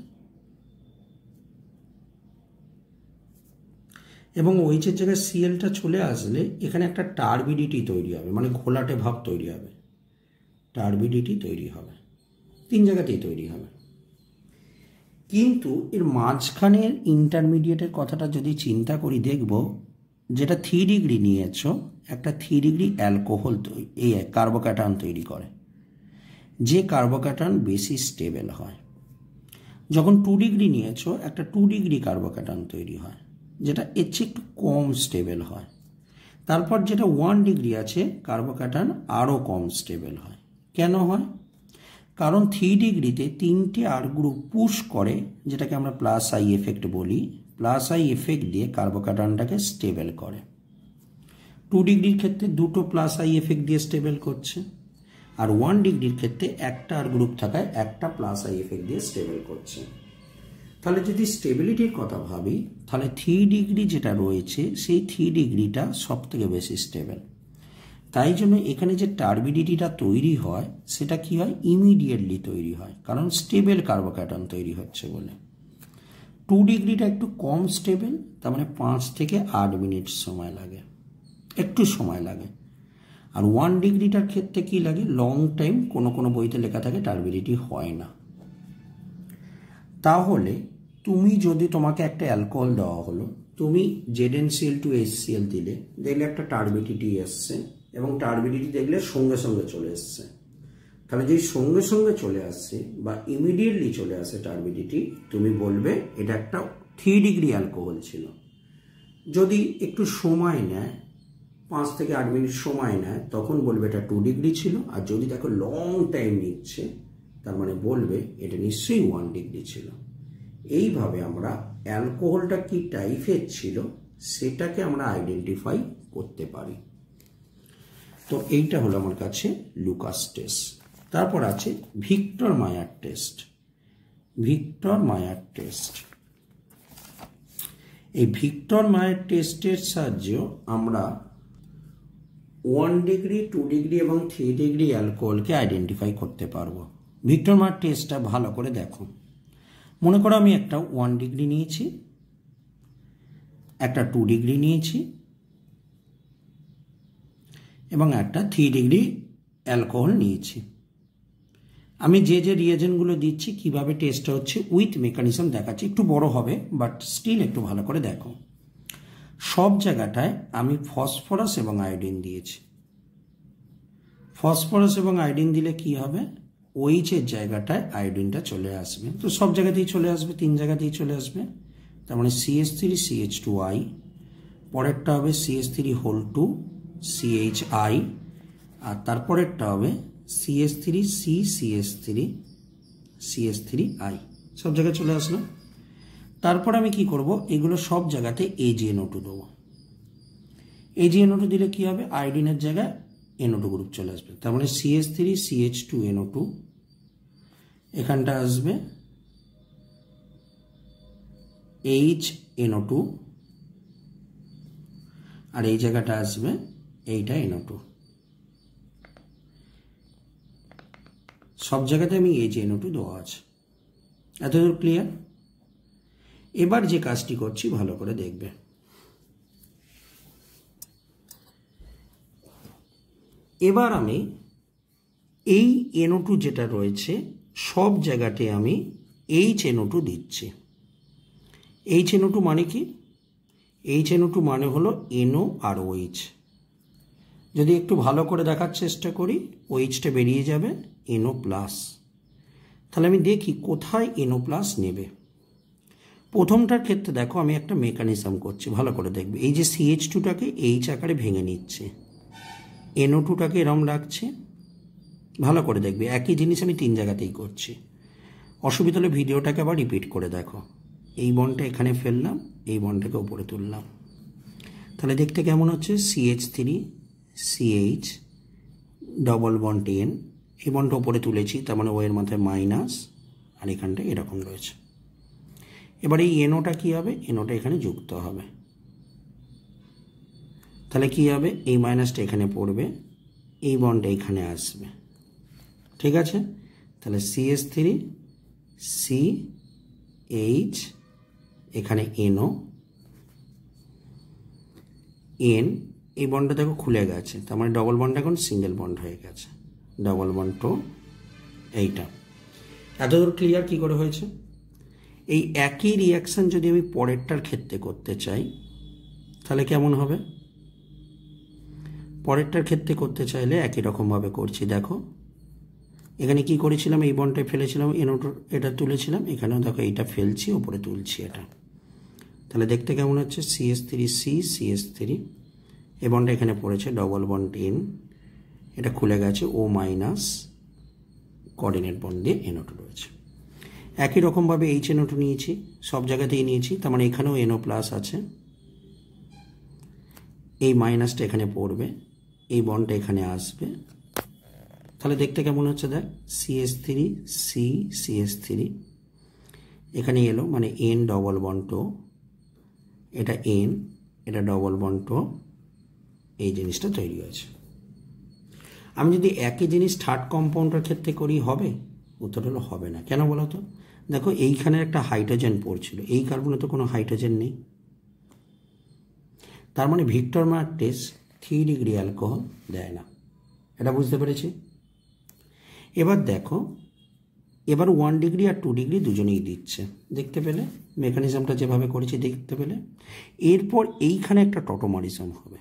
এবং ওইচের জায়গায় সিএলটা চলে আসলে এখানে একটা টার্বিডিটি তৈরি হবে, মানে ঘোলাটে ভাব তৈরি হবে, টার্বিডিটি তৈরি হবে, তিন জায়গাতেই তৈরি হবে। কিন্তু এর মাঝখানের ইন্টারমিডিয়েটের কথাটা যদি চিন্তা করি, দেখব যেটা থ্রি ডিগ্রি নিয়েছ, একটা থ্রি ডিগ্রি অ্যালকোহল তৈরি, এই কার্বোক্যাটায়ন তৈরি করে, যে কার্বোক্যাটায়ন বেশি স্টেবল হয়। যখন টু ডিগ্রি নিয়েছ, একটা টু ডিগ্রি কার্বোক্যাটায়ন তৈরি হয়, যেটা এর চেয়ে একটু কম স্টেবল হয়। তারপর যেটা ওয়ান ডিগ্রি আছে, কার্বোক্যাটায়ন আরও কম স্টেবল হয়। কেন হয়, কারণ থ্রি ডিগ্রিতে তিনটে আর গ্রুপ পুশ করে, যেটাকে আমরা প্লাস আই এফেক্ট বলি, প্লাস আই এফেক্ট দিয়ে কার্বোক্যাটায়নটাকে স্টেবল করে। টু ডিগ্রির ক্ষেত্রে দুটো প্লাস আই এফেক্ট দিয়ে স্টেবল করছে, আর ওয়ান ডিগ্রির ক্ষেত্রে একটা আর গ্রুপ থাকায় একটা প্লাস আই এফেক্ট দিয়ে স্টেবল করছে। তাহলে যদি স্টেবিলিটির কথা ভাবি, তাহলে থ্রি ডিগ্রি যেটা রয়েছে সেই থ্রি ডিগ্রিটা সব থেকে বেশি স্টেবল। তাই জন্য এখানে যে টার্বিডিটিটা তৈরি হয়, সেটা কি হয়, ইমিডিয়েটলি তৈরি হয়, কারণ স্টেবল কার্বোক্যাটায়ন তৈরি হচ্ছে বলে। টু ডিগ্রিটা একটু কম স্টেবল, তার মানে পাঁচ থেকে আট মিনিট সময় লাগে, একটু সময় লাগে। আর ওয়ান ডিগ্রিটার ক্ষেত্রে কি লাগে, লং টাইম, কোনো কোনো বইতে লেখা থাকে টার্বিডিটি হয় না। তাহলে তুমি যদি, তোমাকে একটা অ্যালকোহল দেওয়া হলো, তুমি Z N C L two H C L দিলে, দেখলে একটা টার্বিডিটি এসছে, এবং টার্বিডিটি দেখলে সঙ্গে সঙ্গে চলে এসছে। তাহলে যেই সঙ্গে সঙ্গে চলে আসছে বা ইমিডিয়েটলি চলে আসে টার্বিডিটি, তুমি বলবে এটা একটা থ্রি ডিগ্রি অ্যালকোহল ছিল। যদি একটু সময় নেয়, পাঁচ থেকে আট মিনিট সময় নেয়, তখন বলবে এটা টু ডিগ্রি ছিল। আর যদি দেখো লং টাইম নিচ্ছে, তার মানে বলবে এটা নিশ্চয়ই ওয়ান ডিগ্রি ছিল। এইভাবে আমরা অ্যালকোহলটা কি টাইপের ছিল সেটাকে আমরা আইডেন্টিফাই করতে পারি। তো এইটা হলো আমার কাছে লুকাস টেস্ট। তারপর আছে Victor Meyer test. Victor Meyer test. এই ভিক্টর মায়ার টেস্টের সাহায্যে আমরা ওয়ান ডিগ্রি টু ডিগ্রি এবং থ্রি ডিগ্রি অ্যালকোহলকে আইডেন্টিফাই করতে পারবো। ভিক্টর মায়ার টেস্টটা ভালো করে দেখো। মনে করো আমি একটা ওয়ান ডিগ্রি নিয়েছি, একটা টু ডিগ্রি নিয়েছি এবং একটা থ্রি ডিগ্রি অ্যালকোহল নিয়েছি। আমি যে যে রিয়েজেন্টগুলো দিচ্ছি কিভাবে টেস্টটা হচ্ছে উইথ মেকানিজম দেখাচ্ছি। একটু বড় হবে বাট স্টিল একটু ভালো করে দেখো। সব জায়গাটায় আমি ফসফরাস এবং আয়োডিন দিয়েছি। ফসফরাস এবং আয়োডিন দিলে কি হবে, ওইচের জায়গাটায় আয়োডিনটা চলে আসবে। তো সব জায়গাতেই চলে আসবে, তিন জায়গাতেই চলে আসবে। তার মানে C H three C H two I, পরেরটা হবে C H three whole two C H I, আর তারপরেরটা হবে C H three C C H three C H three I. সব জায়গায় চলে আসলো। তারপর আমি কি করব, এগুলো সব জায়গাতে এ জি এন ও টু দেবো। এ জি এন ও টু দিলে কি হবে, আয়োডিনের জায়গায় এন ও টু গ্রুপ চলে আসবে। তার মানে C H three C H two N O two, এখানটা আসবে এইচ এন ও টু, আর এই জায়গাটা আসবে এইটা এন ও টু। সব জায়গাতে আমি এইচ এন ও টু দেওয়া আছে। এতদূর ক্লিয়ার? এবার যে কাজটি করছি ভালো করে দেখবে। এবার আমি এই এন ও টু যেটা রয়েছে সব জায়গাতে আমি এইচ এন ও টু দিচ্ছি। এইচ এন ও টু মানে কি, এইচ এন ও টু মানে হলো এনও আর ওইচ। যদি একটু ভালো করে দেখার চেষ্টা করি, ওইচটা বেরিয়ে যাবে এনও প্লাস। তাহলে আমি দেখি কোথায় এনও প্লাস নেবে। প্রথমটার ক্ষেত্রে দেখো আমি একটা মেকানিজম করছি, ভালো করে দেখবে। এই যে সি এইচ টুটাকে এইচ আকারে ভেঙে নিচ্ছে, এনও টুটাকে এরম রাখছে, ভালো করে দেখবে। একই জিনিস আমি তিন জায়গাতেই করছি। অসুবিধা হলে ভিডিওটাকে আবার রিপিট করে দেখো। এই বন্ডটা এখানে ফেললাম, এই বন্ডটাকে উপরে তুললাম, তাহলে দেখতে কেমন হচ্ছে, C H three C H double bond N, এই বন্ডটা উপরে তুলেছি, তার মানে ও এর মাথায় মাইনাস, আর এখানটা এরকম রয়েছে। এবার এই এনওটা কী হবে, এনওটা এখানে যুক্ত হবে। তাহলে কী হবে, এই মাইনাসটা এখানে পড়বে, এই বন্ডটা এখানে আসবে। ঠিক আছে? তাহলে C H three C H, এখানে এনও এন, এই বন্ডটা দেখো খুলে গেছে, তার মানে ডবল বন্ড এখন সিঙ্গেল বন্ড হয়ে গেছে। ডবল বন্ড তো এইটা। এতদূর ক্লিয়ার কী করে হয়েছে? এই একই রিয়াকশান যদি আমি পরেরটার ক্ষেত্রে করতে চাই তাহলে কেমন হবে? পরেরটার ক্ষেত্রে করতে চাইলে একই রকমভাবে করছি। দেখো এখানে কি করেছিলাম, এই বন্ডটায় ফেলেছিলাম, এনওটা এটা তুলেছিলাম, এখানেও দেখো এইটা ফেলছি, ওপরে তুলছি এটা। তাহলে দেখতে কেমন হচ্ছে, C S three C C S three, এই বন্ডটা এখানে পড়েছে, ডবল বন্ড এন, এটা খুলে গেছে, ও মাইনাস কোঅর্ডিনেট বন্ড দিয়ে এনও টু রয়েছে। একই রকমভাবে এইচ এনও টু নিয়েছি, সব জায়গাতেই নিয়েছি, তার মানে এখানেও এনও প্লাস আছে, এই মাইনাসটা এখানে পড়বে, এই বন্ডটা এখানে আসবে। তাহলে দেখতে কেমন হচ্ছে, দেখ C S three C C S three, এখানে এলো, মানে এন ডবল বন্ড টো, এটা এন, এটা ডবল বন্ড টো, এই জিনিসটা তৈরি হয়েছে। আমি যদি একই জিনিস থার্ড কম্পাউন্ডের ক্ষেত্রে করি হবে? উত্তর হলো হবে না। কেন বলো তো? দেখো এইখানে একটা হাইড্রোজেন পড়ছিল, এই কার্বনে তো কোনো হাইড্রোজেন নেই, তার মানে Victor Meyer test three degree alcohol দেয় না। এটা বুঝতে পেরেছি? এবার দেখো, এবার ওয়ান ডিগ্রি আর টু ডিগ্রি দুজনেই দিচ্ছে, দেখতে পেলে মেকানিজমটা যেভাবে করেছি, দেখতে পেলে। এরপর এইখানে একটা টটোমারিজম হবে।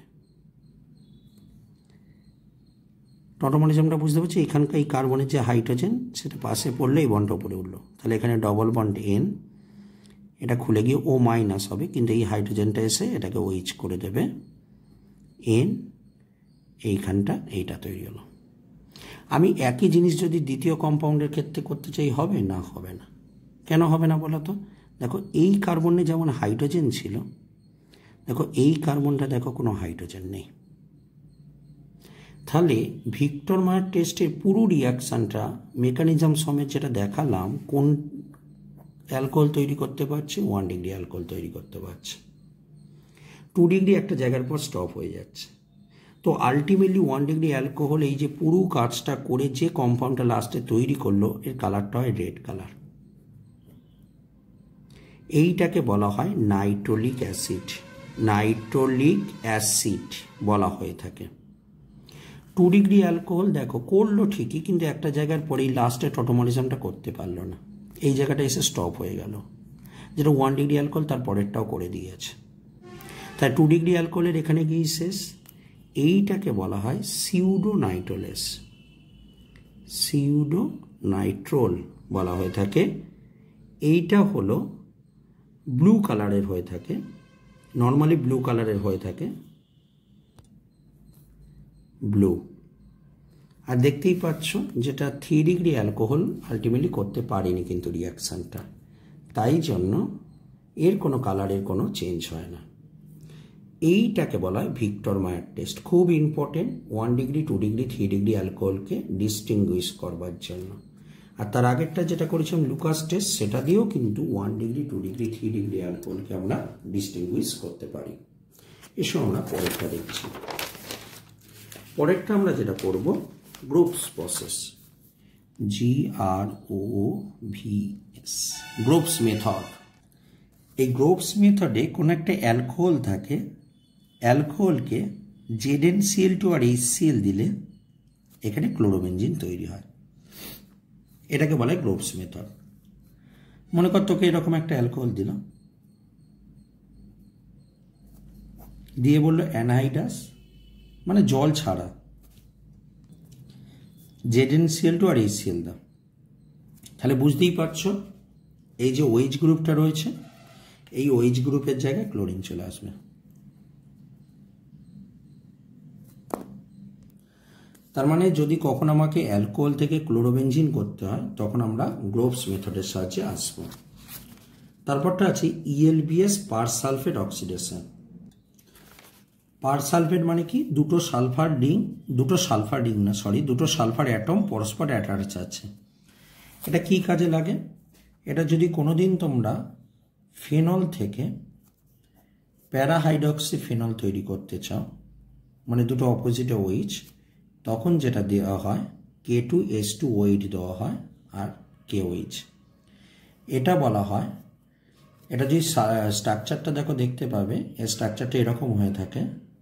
টটোমারিজমটা বুঝতে পারছি, এখানকার এই কার্বনের যে হাইড্রোজেন সেটা পাশে পড়লে এই বন্ডটা উপরে উঠলো, তাহলে এখানে ডবল বন্ড এন, এটা খুলে গিয়ে ও মাইনাস হবে, কিন্তু এই হাইড্রোজেনটা এসে এটাকে ওইচ করে দেবে, এন, এইখানটা এইটা তৈরি হলো। আমি একই জিনিস যদি দ্বিতীয় কম্পাউন্ডের ক্ষেত্রে করতে চাই হবে না? হবে না। কেন হবে না বলো তো? দেখো এই কার্বনে যেমন হাইড্রোজেন ছিল, দেখো এই কার্বনটা দেখো কোনো হাইড্রোজেন নেই। তাহলে ভিক্টর মায়ার টেস্টের পুরো রিয়াকশানটা মেকানিজম সমেত যেটা দেখালাম, কোন অ্যালকোহল তৈরি করতে পারছে, ওয়ান ডিগ্রি অ্যালকোহল তৈরি করতে পারছে। টু ডিগ্রি একটা জায়গার পর স্টপ হয়ে যাচ্ছে। তো আলটিমেটলি ওয়ান ডিগ্রি অ্যালকোহল এই যে পুরো কাজটা করে যে কম্পাউন্ডটা লাস্টে তৈরি করলো, এর কালারটা হয় রেড কালার। এইটাকে বলা হয় নাইট্রোলিক অ্যাসিড, নাইট্রোলিক অ্যাসিড বলা হয়ে থাকে। টু ডিগ্রি অ্যালকোহল দেখো করলো ঠিকই, কিন্তু একটা জায়গার পরেই লাস্টে টটোমরিজমটা করতে পারলো না, এই জায়গাটা এসে স্টপ হয়ে গেল। যেটা ওয়ান ডিগ্রি অ্যালকোহল তার পরেরটাও করে দিয়েছে। তাই টু ডিগ্রি অ্যালকোহলের এখানে গিয়ে শেষ। এইটাকে বলা হয় সিউডো নাইট্রোলেস, সিউডো নাইট্রোল বলা হয়ে থাকে। এইটা হলো ব্লু কালারের হয়ে থাকে, নর্মালি ব্লু কালারের হয়ে থাকে, ব্লু। আর দেখতেই পাচ্ছ যেটা থ্রি ডিগ্রি অ্যালকোহল আলটিমেটলি করতে পারেনি কিন্তু রিয়াকশানটা, তাই জন্য এর কোনো কালারের কোনো চেঞ্জ হয় না। এইটাকে বলা হয় ভিক্টর মায়ার টেস্ট, খুব important one degree two degree three degree অ্যালকোহলকে ডিস্টিংগুইশ করবার জন্য। আর তার আগেরটা যেটা করেছিলাম লুকাস টেস্ট, সেটা দিয়েও কিন্তু one degree two degree three degree অ্যালকোহলকে আমরা ডিস্টিংগুইশ করতে পারি। এসব আমরা পরেরটা দেখছি। পরেরটা আমরা যেটা করব groups process, G R O V S, groups method. এই গ্রুপস মেথডে কোনো একটা অ্যালকোহল থাকে, অ্যালকোহলকে Z N C L two আর এইচ সি এল দিলে এখানে ক্লোরোবেনজিন তৈরি হয়, এটাকে বলে গ্রুপস মেথড। মনে কর তোকে এরকম একটা অ্যালকোহল দিল, দিয়ে বললো অ্যানহাইডাস মানে জল ছাড়া Z N C L two আর এইচ সি এল দাও। তাহলে বুঝতেই পারছো এই যে ওএইচ গ্রুপটা রয়েছে, এই ওএইচ গ্রুপের জায়গায় ক্লোরিন চলে আসবে। তার মানে যদি কখন আমাকে অ্যালকোহল থেকে ক্লোরোবেনজিন করতে হয়, তখন আমরা গ্রুপস মেথডের সাহায্যে আসব। তারপরটা আছে Elbs per sulphate oxidation. Per sulphate মানে কি, দুটো সালফার রিং, দুটো সালফার রিং না সরি দুটো সালফার অ্যাটম পরস্পর অ্যাটাচ আছে। এটা কি কাজে লাগে? এটা যদি কোনোদিন তোমরা ফেনল থেকে প্যারাহাইড্রক্সি ফেনল তৈরি করতে চাও, মানে দুটো অপোজিটে ওইচ, তখন যেটা দেওয়া হয় K two S two O eight দেওয়া হয় আর কে ওইচ। এটা বলা হয়, এটা যদি স্ট্রাকচারটা দেখো দেখতে পাবে, এই স্ট্রাকচারটা এরকম হয়ে থাকে।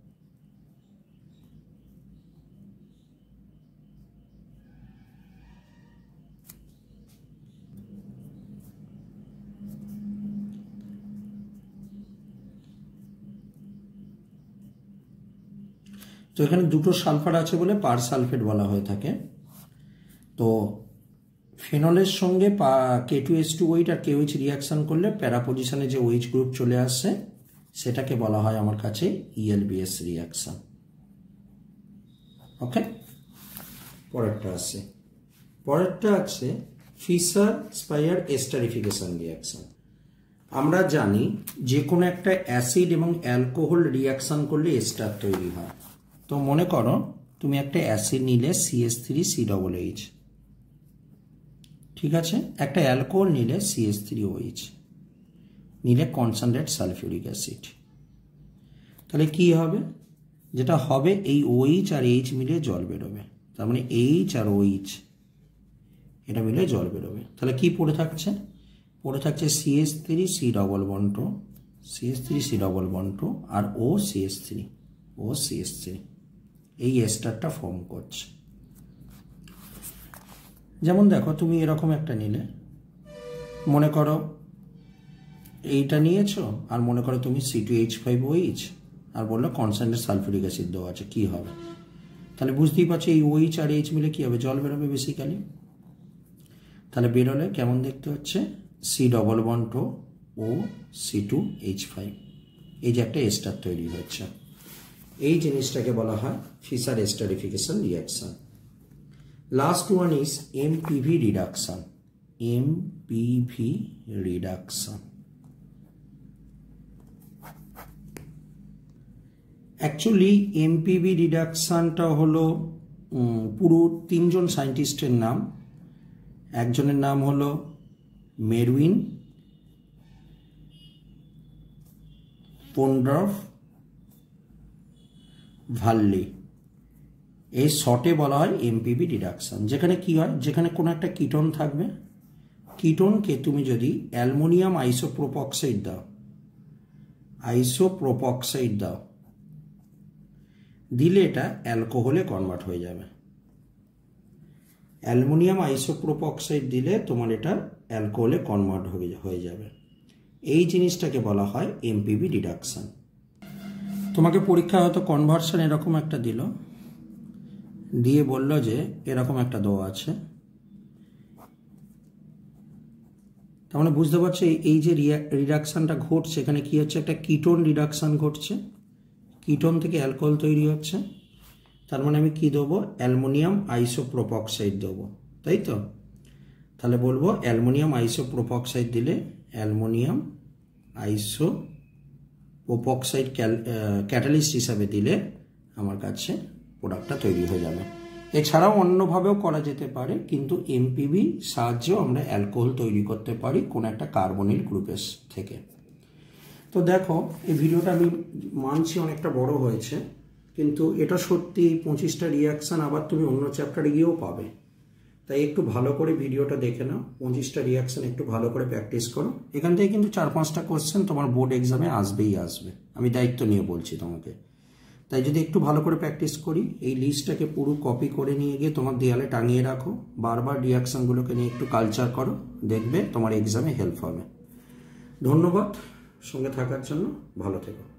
তো এখানে দুটো সালফার আছে বলে পার সালফেট বলা হয়ে থাকে। তো ফেনলের সঙ্গে K two S two O eight আর কে ওইচ রিয়াকশন করলে প্যারা পজিশনে যে ওইচ গ্রুপ চলে আসে, সেটাকে বলা হয় আমার কাছে ইএলবিএস রিয়াকশন। ওকে, পরেরটা আছে পরেরটা আছে ফিশার স্পায়ার এস্টারিফিকেশন রিয়াকশন। আমরা জানি যে কোনো একটা অ্যাসিড এবং অ্যালকোহল রিয়াকশন করলে এস্টার তৈরি হয়। তো মনে করো তুমি একটা অ্যাসিড নিলে C S three C double H, ঠিক আছে, একটা অ্যালকোহল নিলে C S three O H, নিলে কনসেন্ট্রেট সালফিউরিক অ্যাসিড। তাহলে কি হবে? যেটা হবে এই ওইচ আর এইচ মিলে জল বেরোবে, তার মানে এইচ আর ওইচ এটা মিলে জল বেরোবে। তাহলে কি পড়ে থাকছে? পড়ে থাকছে C S three C double bond two, C S three C double bond two আর O C S three, O C S three, এই এস্টারটা ফর্ম করছে। যেমন দেখো তুমি এরকম একটা নিলে, মনে করো এইটা নিয়েছো, আর মনে করো তুমি C two H five O H আর বললো কনসেন্ট্রেট সালফিউরিক অ্যাসিড দেওয়া আছে, কি হবে? তাহলে বুঝতেই পারছো এই ওইচ আর এইচ মিলে কি হবে? জল বেরোবে বেসিক্যালি। তাহলে বেরোলে কেমন দেখতে হচ্ছে? C double bond two O C two H five, এই যে একটা এস্টার তৈরি হচ্ছে। এই জিনিসটাকে বলা হয় Fisher esterification reaction. Last one is M P V reduction, M P V reduction. Actually M P V রিডাকশনটা হলো পুরো তিনজন সায়েন্টিস্টের নাম। একজনের নাম হলো মেরউইন, পোন্ড্রফ ভার্লি, এই শর্টে বলা হয় এমপিবি রিডাকশন। যেখানে কি হয়, যেখানে কোনো একটা কিটোন থাকবে, কিটোনকে তুমি যদি অ্যালুমিনিয়াম আইসোপ্রোপক্সাইড দাও, আইসোপ্রোপক্সাইড দাও দিলে এটা অ্যালকোহলে কনভার্ট হয়ে যাবে। অ্যালুমিনিয়াম আইসোপ্রোপক্সাইড দিলে তোমার এটা অ্যালকোহলে কনভার্ট হয়ে যাবে। এই জিনিসটাকে বলা হয় এমপিবি রিডাকশন। তোমাকে পরীক্ষায় হয়তো কনভার্সন এরকম একটা দিল, দিয়ে বলল যে এরকম একটা দেওয়া আছে, তার মানে বুঝতে পারছো এই যে রিডাকশনটা ঘটছে এখানে কি হচ্ছে, একটা কিটোন রিডাকশন ঘটছে, কিটোন থেকে অ্যালকোহল তৈরি হচ্ছে। তার মানে আমি কি দেবো, অ্যালুমিনিয়াম আইসোপ্রোপক্সাইড দেবো, তাই তো? তাহলে বলবো অ্যালুমিনিয়াম আইসোপ্রোপক্সাইড দিলে অ্যালুমিনিয়াম আইসোপ্রোপক্সাইড ক্যাটালিস্ট হিসাবে দিলে আমার কাছে প্রোডাক্টটা তৈরি হয়ে যাবে। এছাড়াও অন্যভাবেও করা যেতে পারে, কিন্তু এমপিবি সাহায্যেও আমরা অ্যালকোহল তৈরি করতে পারি কোনো একটা কার্বনিল গ্রুপের থেকে। তো দেখো এই ভিডিওটা আমি মানছি অনেকটা বড় হয়েছে, কিন্তু এটা সত্যি পঁচিশটা রিয়াকশান আবার তুমি অন্য চ্যাপ্টারে গিয়েও পাবে, তাই একটু ভালো করে ভিডিওটা দেখে নাও, পঁচিশটা রিয়াকশান একটু ভালো করে প্র্যাকটিস করো। এখান থেকে কিন্তু চার পাঁচটা কোশ্চেন তোমার বোর্ড এক্সামে আসবেই আসবে, আমি দায়িত্ব নিয়ে বলছি তোমাকে। তাই যদি একটু ভালো করে প্র্যাকটিস করি, এই লিস্টটাকে পুরো কপি করে নিয়ে গিয়ে তোমার দেয়ালে টাঙিয়ে রাখো, বারবার রিয়াকশানগুলোকে নিয়ে একটু কালচার করো, দেখবে তোমার এক্সামে হেল্প হবে। ধন্যবাদ সঙ্গে থাকার জন্য, ভালো থেকো।